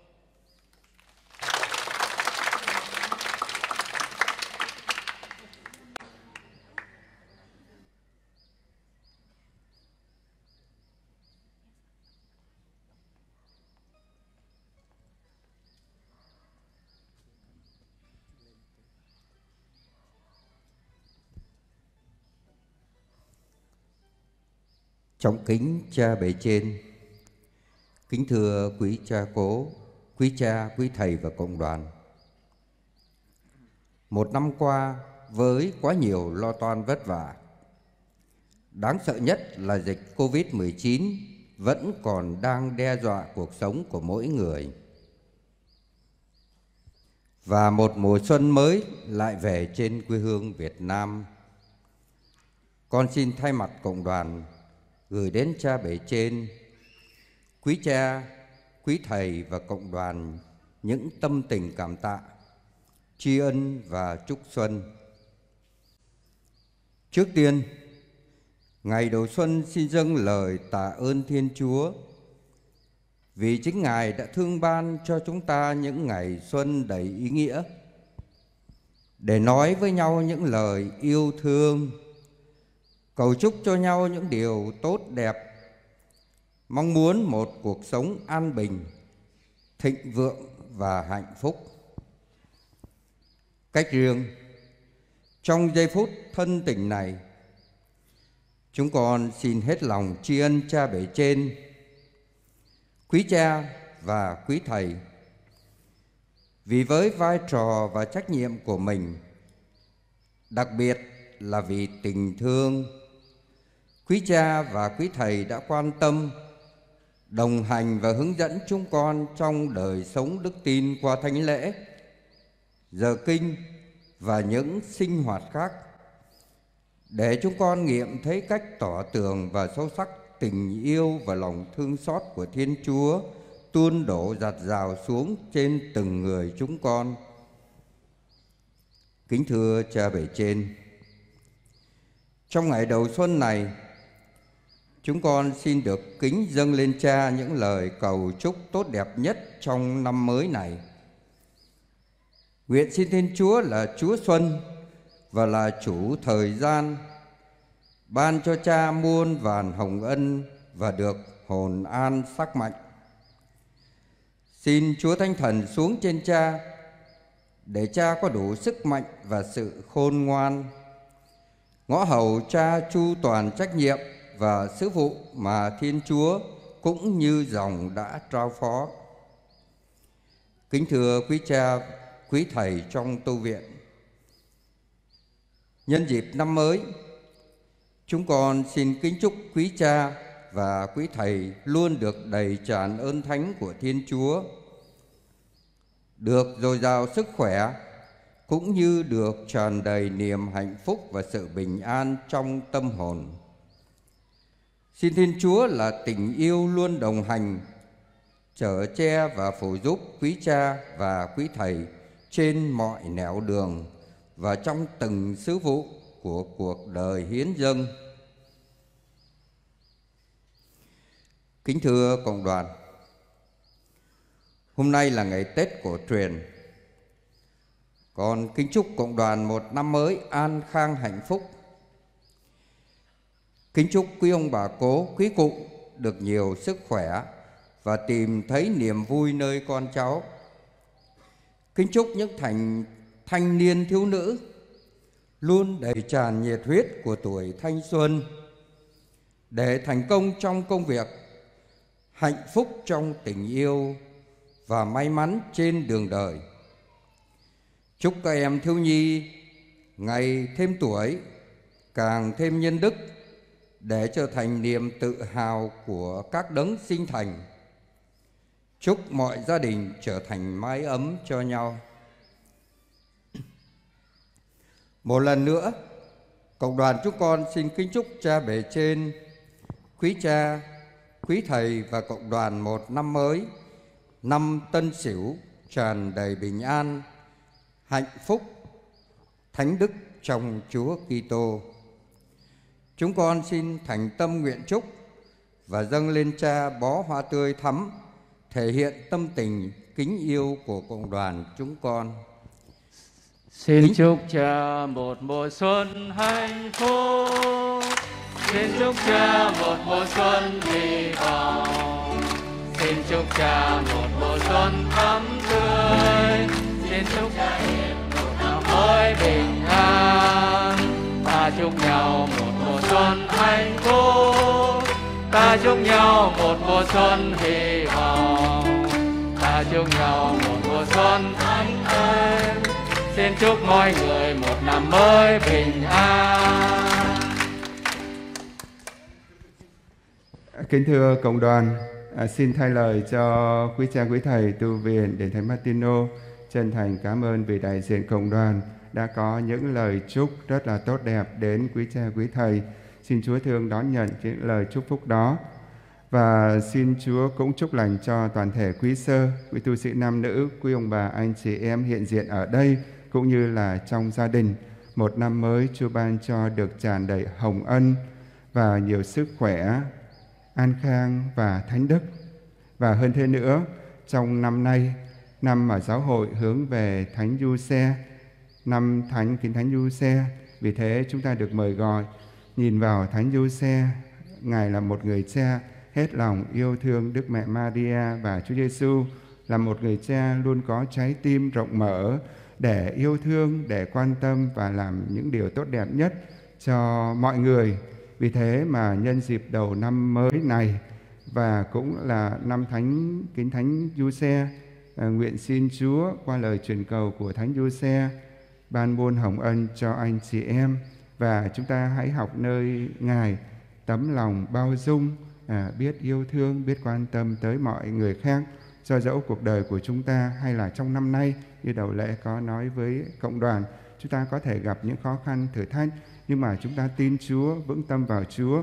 J: Trọng kính cha bề trên, kính thưa quý cha cố, quý cha, quý thầy và cộng đoàn. Một năm qua với quá nhiều lo toan vất vả, đáng sợ nhất là dịch Covid-19 vẫn còn đang đe dọa cuộc sống của mỗi người. Và một mùa xuân mới lại về trên quê hương Việt Nam. Con xin thay mặt cộng đoàn gửi đến cha bề trên, quý cha, quý thầy và cộng đoàn những tâm tình cảm tạ, tri ân và chúc xuân. Trước tiên, ngày đầu xuân xin dâng lời tạ ơn Thiên Chúa, vì chính Ngài đã thương ban cho chúng ta những ngày xuân đầy ý nghĩa, để nói với nhau những lời yêu thương, cầu chúc cho nhau những điều tốt đẹp, mong muốn một cuộc sống an bình, thịnh vượng và hạnh phúc. Cách riêng, trong giây phút thân tình này, chúng con xin hết lòng tri ân cha bề trên, quý cha và quý thầy, vì với vai trò và trách nhiệm của mình, đặc biệt là vì tình thương, quý cha và quý thầy đã quan tâm, đồng hành và hướng dẫn chúng con trong đời sống đức tin qua thánh lễ, giờ kinh và những sinh hoạt khác, để chúng con nghiệm thấy cách tỏ tường và sâu sắc tình yêu và lòng thương xót của Thiên Chúa tuôn đổ dạt dào xuống trên từng người chúng con. Kính thưa cha bề trên, trong ngày đầu xuân này, chúng con xin được kính dâng lên cha những lời cầu chúc tốt đẹp nhất trong năm mới này. Nguyện xin Thiên Chúa là Chúa Xuân và là chủ thời gian, ban cho cha muôn vàn hồng ân và được hồn an sắc mạnh. Xin Chúa Thánh Thần xuống trên cha, để cha có đủ sức mạnh và sự khôn ngoan, ngõ hầu cha chu toàn trách nhiệm và sứ vụ mà Thiên Chúa cũng như dòng đã trao phó. Kính thưa quý cha, quý thầy trong tu viện, nhân dịp năm mới, chúng con xin kính chúc quý cha và quý thầy luôn được đầy tràn ơn thánh của Thiên Chúa, được dồi dào sức khỏe, cũng như được tràn đầy niềm hạnh phúc và sự bình an trong tâm hồn. Xin Thiên Chúa là tình yêu luôn đồng hành, chở che và phù giúp quý cha và quý thầy trên mọi nẻo đường và trong từng sứ vụ của cuộc đời hiến dâng. Kính thưa cộng đoàn, hôm nay là ngày Tết cổ truyền. Con kính chúc cộng đoàn một năm mới an khang hạnh phúc. Kính chúc quý ông bà cố, quý cụ được nhiều sức khỏe và tìm thấy niềm vui nơi con cháu. Kính chúc những thanh niên thiếu nữ luôn đầy tràn nhiệt huyết của tuổi thanh xuân để thành công trong công việc, hạnh phúc trong tình yêu và may mắn trên đường đời. Chúc các em thiếu nhi ngày thêm tuổi, càng thêm nhân đức để trở thành niềm tự hào của các đấng sinh thành. Chúc mọi gia đình trở thành mái ấm cho nhau. Một lần nữa, cộng đoàn chúng con xin kính chúc cha bề trên, quý cha, quý thầy và cộng đoàn một năm mới, năm Tân Sửu tràn đầy bình an, hạnh phúc, thánh đức trong Chúa Kitô. Chúng con xin thành tâm nguyện chúc và dâng lên cha bó hoa tươi thắm, thể hiện tâm tình kính yêu của cộng đoàn chúng con.
F: Xin chúc cha một mùa xuân hạnh phúc. Xin chúc cha một mùa xuân hy vọng. Xin chúc cha một mùa xuân thắm tươi. Xin chúc cha một năm mới bình an. Ta chúc nhau một mùa xuân hạnh phúc. Ta chúc nhau một mùa xuân hy vọng. Ta chúc nhau một mùa xuân hạnh phúc. Xin chúc mọi người một năm mới bình an.
B: Kính thưa cộng đoàn, xin thay lời cho quý cha quý thầy tu viện Đền Thánh Martino chân thành cảm ơn vì đại diện cộng đoàn đã có những lời chúc rất là tốt đẹp đến quý cha quý thầy. Xin Chúa thương đón nhận những lời chúc phúc đó. Và xin Chúa cũng chúc lành cho toàn thể quý sơ, quý tu sĩ nam nữ, quý ông bà, anh chị em hiện diện ở đây, cũng như là trong gia đình. Một năm mới Chúa ban cho được tràn đầy hồng ân và nhiều sức khỏe, an khang và thánh đức. Và hơn thế nữa, trong năm nay, năm mà giáo hội hướng về Thánh Giuse, năm Kính Thánh Giuse, vì thế chúng ta được mời gọi nhìn vào Thánh Giuse. Ngài là một người cha hết lòng yêu thương Đức Mẹ Maria và Chúa Giêsu, là một người cha luôn có trái tim rộng mở để yêu thương, để quan tâm và làm những điều tốt đẹp nhất cho mọi người. Vì thế mà nhân dịp đầu năm mới này và cũng là năm Kính Thánh Giuse, nguyện xin Chúa qua lời truyền cầu của Thánh Giuse ban muôn hồng ân cho anh chị em, và chúng ta hãy học nơi Ngài tấm lòng bao dung, biết yêu thương, biết quan tâm tới mọi người khác. Do dẫu cuộc đời của chúng ta hay là trong năm nay, như đầu lễ có nói với cộng đoàn, chúng ta có thể gặp những khó khăn, thử thách, nhưng mà chúng ta tin Chúa, vững tâm vào Chúa,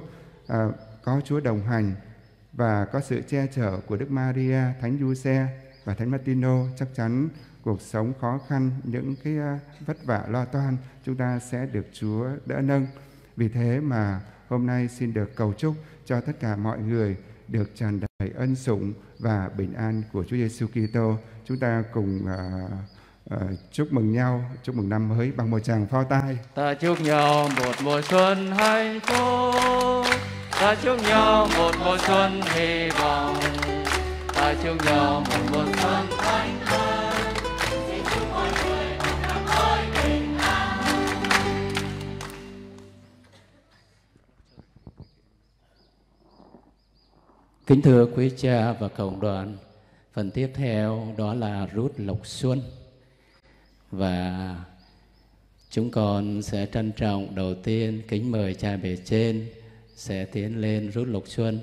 B: có Chúa đồng hành và có sự che chở của Đức Maria, Thánh Giuse và Thánh Martino. Chắc chắn cuộc sống khó khăn, những cái vất vả lo toan, chúng ta sẽ được Chúa đỡ nâng. Vì thế mà hôm nay xin được cầu chúc cho tất cả mọi người được tràn đầy ân sủng và bình an của Chúa Giêsu Kitô. Chúng ta cùng chúc mừng nhau, chúc mừng năm mới bằng một tràng pháo tay.
F: Ta chúc nhau một mùa xuân hạnh phúc. Ta chúc nhau một mùa xuân hy vọng. Ta chúc nhau một mùa xuân hạnh phúc. Xin chúc mọi người một năm mới bình an. Kính thưa quý cha và cộng đoàn, phần tiếp theo đó là rút lộc xuân. Và chúng con sẽ trân trọng đầu tiên kính mời cha bề trên sẽ tiến lên rút lộc xuân.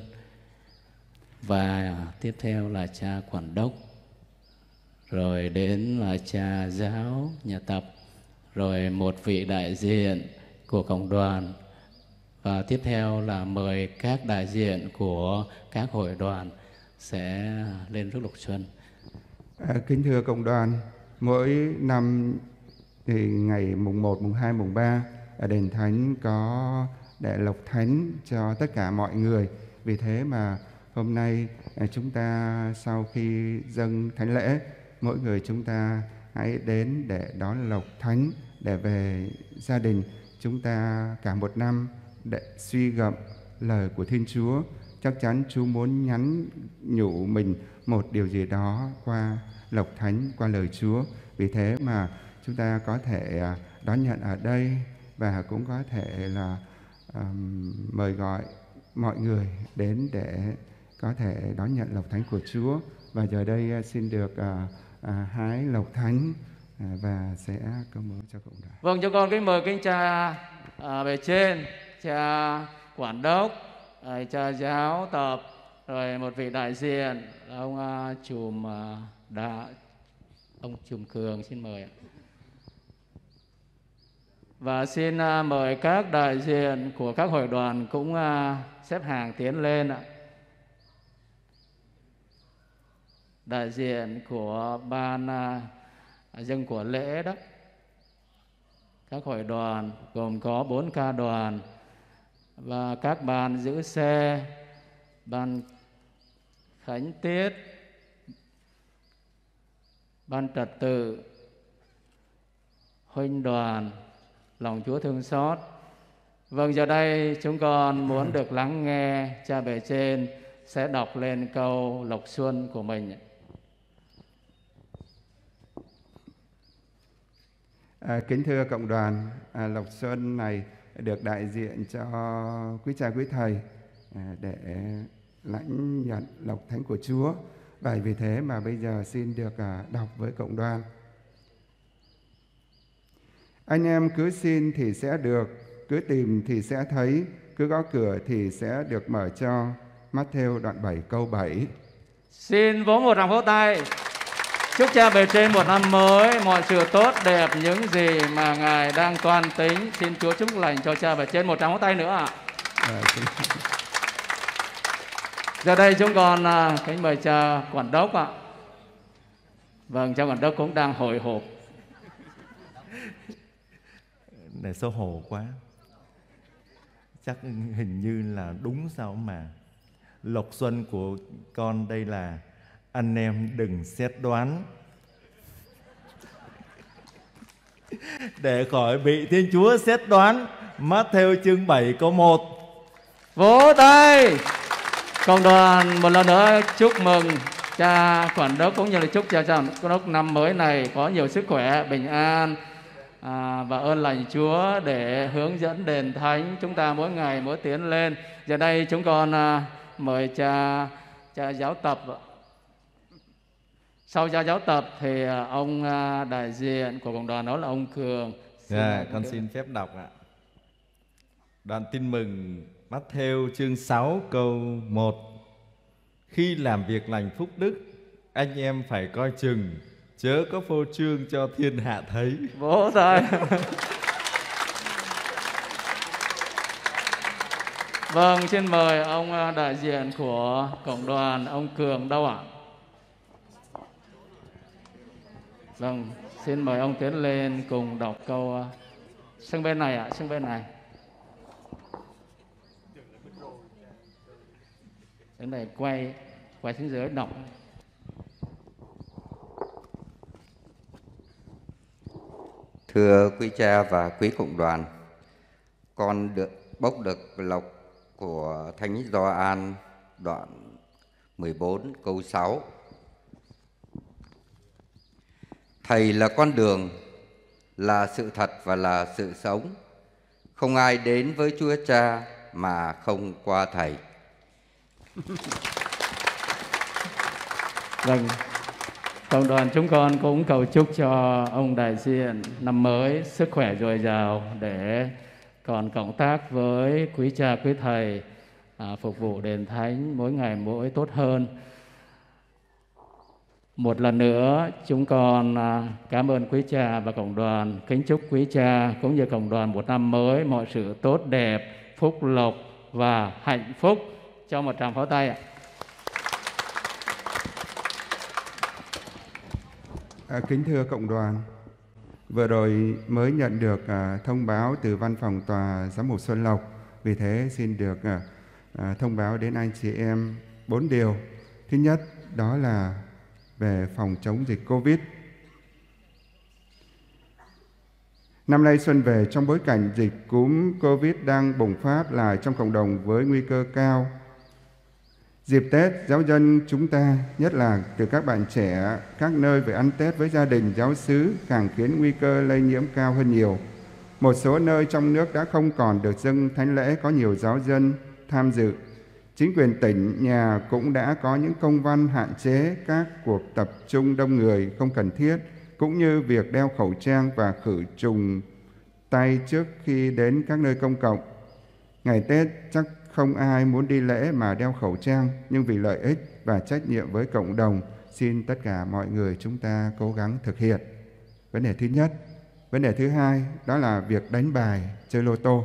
F: Và tiếp theo là cha quản đốc, rồi đến là cha giáo nhà tập, rồi một vị đại diện của cộng đoàn, và tiếp theo là mời các đại diện của các hội đoàn sẽ lên rút lộc xuân.
B: Kính thưa cộng đoàn, mỗi năm thì ngày mùng 1, mùng 2, mùng 3 ở đền thánh có để lộc thánh cho tất cả mọi người. Vì thế mà hôm nay chúng ta sau khi dâng thánh lễ, mỗi người chúng ta hãy đến để đón lộc thánh, để về gia đình chúng ta cả một năm để suy gẫm lời của Thiên Chúa. Chắc chắn Chúa muốn nhắn nhủ mình một điều gì đó qua lộc thánh, qua lời Chúa. Vì thế mà chúng ta có thể đón nhận ở đây, và cũng có thể là mời gọi mọi người đến để có thể đón nhận lộc thánh của Chúa. Và giờ đây xin được hái lộc thánh và sẽ công bố cho cộng đoàn.
F: Vâng, cho con kính mời kính cha bề trên, cha quản đốc, cha giáo tập, rồi một vị đại diện ông ông Trùm Cường, xin mời ạ. Và xin mời các đại diện của các hội đoàn cũng xếp hàng tiến lên ạ. Đại diện của ban dâng của lễ đó, các hội đoàn gồm có 4 ca đoàn và các ban giữ xe, ban khánh tiết, ban trật tự, huynh đoàn lòng Chúa thương xót. Vâng, giờ đây chúng con muốn được lắng nghe cha bề trên sẽ đọc lên câu lộc xuân của mình.
B: Kính thưa cộng đoàn, lộc xuân này được đại diện cho quý cha quý thầy để lãnh nhận lộc thánh của Chúa. Và vì thế mà bây giờ xin được đọc với cộng đoàn. Anh em cứ xin thì sẽ được, cứ tìm thì sẽ thấy, cứ gõ cửa thì sẽ được mở cho. Matthew đoạn 7 câu 7.
F: Xin vỗ một tràng vỗ tay. Chúc cha bề trên một năm mới, mọi sự tốt đẹp, những gì mà Ngài đang toan tính. Xin Chúa chúc lành cho cha bề trên. Một tràng vỗ tay nữa ạ. Giờ đây chúng con kính mời cha quản đốc ạ. Vâng, cha quản đốc cũng đang hồi hộp.
K: Này xấu hổ quá. Chắc hình như là đúng sao mà. Lộc xuân của con đây là anh em đừng xét đoán, để khỏi bị Thiên Chúa xét đoán. Matthew chương 7 câu 1.
F: Vỗ tay. Cộng đoàn một lần nữa chúc mừng cha quản đốc cũng như là chúc cha quản đốc năm mới này có nhiều sức khỏe, bình an và ơn lành Chúa để hướng dẫn đền thánh chúng ta mỗi ngày mỗi tiến lên. Giờ đây chúng con mời cha giáo tập. Sau cha giáo tập thì ông đại diện của cộng đoàn đó là ông Cường.
K: Con xin phép đọc ạ. Đoạn tin mừng Matthew chương 6 câu 1. Khi làm việc lành phúc đức, anh em phải coi chừng, chớ có phô trương cho thiên hạ thấy.
F: Vỗ tay. Vâng, xin mời ông đại diện của cộng đoàn, ông Cường đâu ạ? Vâng, xin mời ông tiến lên cùng đọc câu. Sang bên này ạ, sang bên này. Đến này quay xuống dưới đọc.
J: Thưa quý cha và quý cộng đoàn, con bốc được lộc của Thánh Gioan đoạn 14 câu 6. Thầy là con đường, là sự thật và là sự sống. Không ai đến với Chúa Cha mà không qua Thầy.
F: Vâng, cộng đoàn chúng con cũng cầu chúc cho ông đại diện năm mới sức khỏe dồi dào để còn cộng tác với quý cha quý thầy phục vụ đền thánh mỗi ngày mỗi tốt hơn. Một lần nữa chúng con cảm ơn quý cha và cộng đoàn, kính chúc quý cha cũng như cộng đoàn một năm mới mọi sự tốt đẹp, phúc lộc và hạnh phúc. Cho một tràng pháo tay ạ.
B: Kính thưa cộng đoàn, Vừa rồi mới nhận được thông báo từ văn phòng tòa giám mục Xuân Lộc. Vì thế xin được thông báo đến anh chị em 4 điều. Thứ nhất, đó là về phòng chống dịch Covid. Năm nay xuân về trong bối cảnh dịch cúm Covid đang bùng phát lại trong cộng đồng với nguy cơ cao. Dịp Tết, giáo dân chúng ta, nhất là từ các bạn trẻ, các nơi về ăn Tết với gia đình giáo xứ càng khiến nguy cơ lây nhiễm cao hơn nhiều. Một số nơi trong nước đã không còn được dâng thánh lễ có nhiều giáo dân tham dự. Chính quyền tỉnh, nhà cũng đã có những công văn hạn chế các cuộc tập trung đông người không cần thiết, cũng như việc đeo khẩu trang và khử trùng tay trước khi đến các nơi công cộng. Ngày Tết chắc không ai muốn đi lễ mà đeo khẩu trang, nhưng vì lợi ích và trách nhiệm với cộng đồng, xin tất cả mọi người chúng ta cố gắng thực hiện. Vấn đề thứ nhất. Vấn đề thứ hai, đó là việc đánh bài, chơi lô tô.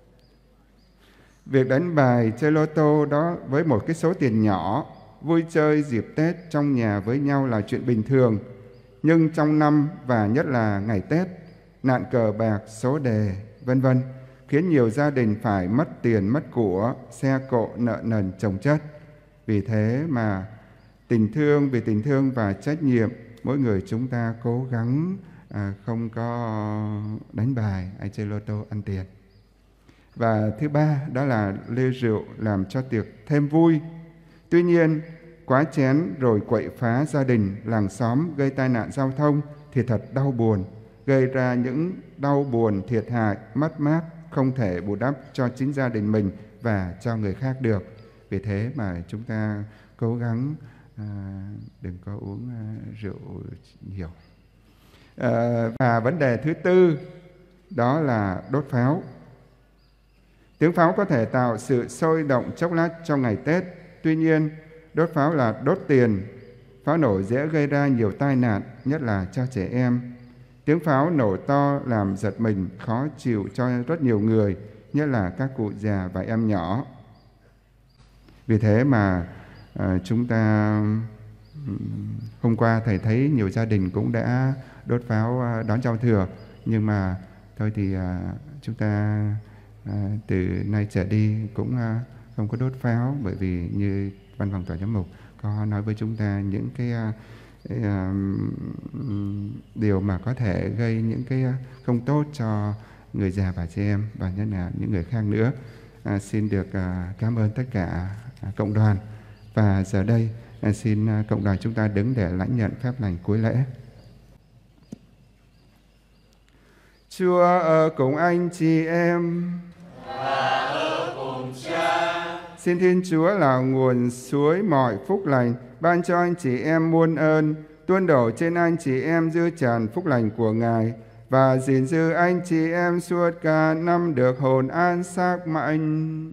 B: Việc đánh bài, chơi lô tô đó với một cái số tiền nhỏ, vui chơi dịp Tết trong nhà với nhau là chuyện bình thường. Nhưng trong năm và nhất là ngày Tết, nạn cờ bạc, số đề, vân vân khiến nhiều gia đình phải mất tiền, mất của, xe cộ, nợ nần chồng chất. Vì thế mà vì tình thương và trách nhiệm, mỗi người chúng ta cố gắng không có đánh bài hay chơi lô tô ăn tiền. Và thứ ba, đó là ly rượu làm cho tiệc thêm vui. Tuy nhiên, quá chén rồi quậy phá gia đình, làng xóm, gây tai nạn giao thông thì thật đau buồn, gây ra những đau buồn, thiệt hại, mất mát không thể bù đắp cho chính gia đình mình và cho người khác được. Vì thế mà chúng ta cố gắng đừng có uống rượu nhiều. Và vấn đề thứ tư, đó là đốt pháo. Tiếng pháo có thể tạo sự sôi động chốc lát trong ngày Tết. Tuy nhiên, đốt pháo là đốt tiền. Pháo nổ dễ gây ra nhiều tai nạn, nhất là cho trẻ em. Tiếng pháo nổ to làm giật mình, khó chịu cho rất nhiều người, nhất là các cụ già và em nhỏ. Vì thế mà chúng ta hôm qua thầy thấy nhiều gia đình cũng đã đốt pháo đón giao thừa. Nhưng mà thôi thì chúng ta từ nay trở đi cũng không có đốt pháo, bởi vì như văn phòng tòa giám mục có nói với chúng ta những cái điều mà có thể gây những cái không tốt cho người già và trẻ em và nhất là những người khác nữa. Xin được cảm ơn tất cả cộng đoàn. Và giờ đây xin cộng đoàn chúng ta đứng để lãnh nhận phép lành cuối lễ. Chúa ở cùng anh chị em
C: và ở cùng Cha.
B: Xin Thiên Chúa là nguồn suối mọi phúc lành, ban cho anh chị em muôn ơn, tuôn đổ trên anh chị em dư tràn phúc lành của Ngài, và gìn giữ anh chị em suốt cả năm được hồn an xác mạnh.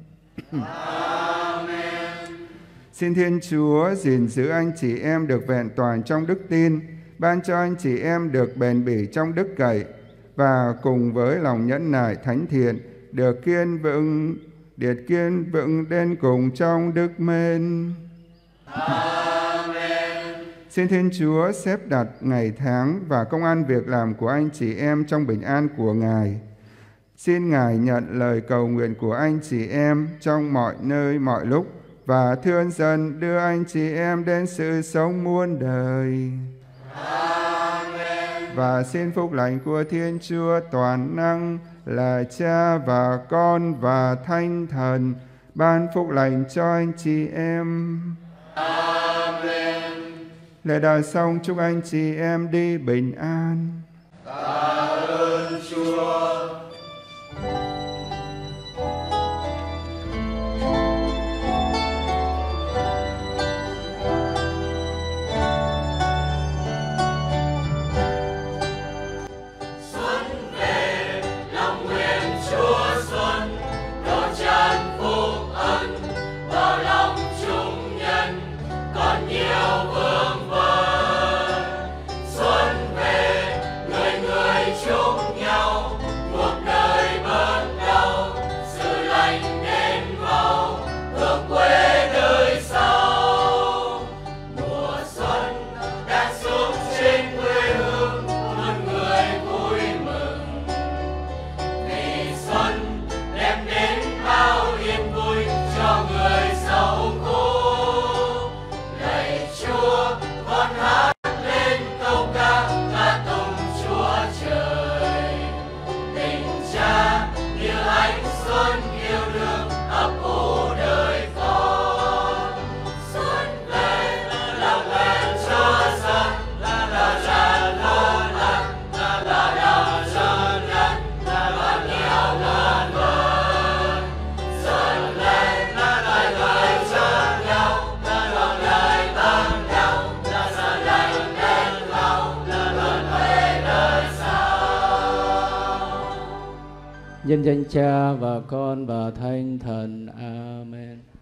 C: Amen.
B: Xin Thiên Chúa gìn giữ anh chị em được vẹn toàn trong đức tin, ban cho anh chị em được bền bỉ trong đức cậy, và cùng với lòng nhẫn nại thánh thiện được kiên vững đến cùng trong đức mến.
C: Amen.
B: Xin Thiên Chúa xếp đặt ngày tháng và công ăn việc làm của anh chị em trong bình an của Ngài. Xin Ngài nhận lời cầu nguyện của anh chị em trong mọi nơi mọi lúc, và thương dần đưa anh chị em đến sự sống muôn đời.
C: Amen.
B: Và xin phúc lành của Thiên Chúa toàn năng là Cha và Con và Thánh Thần ban phúc lành cho anh chị em.
C: Amen.
B: Lễ đã xong, chúc anh chị em đi bình an.
C: Tạ ơn Chúa. Nhiều vương vấn xuân về, người
F: nhân danh Cha và Con và Thánh Thần. Amen.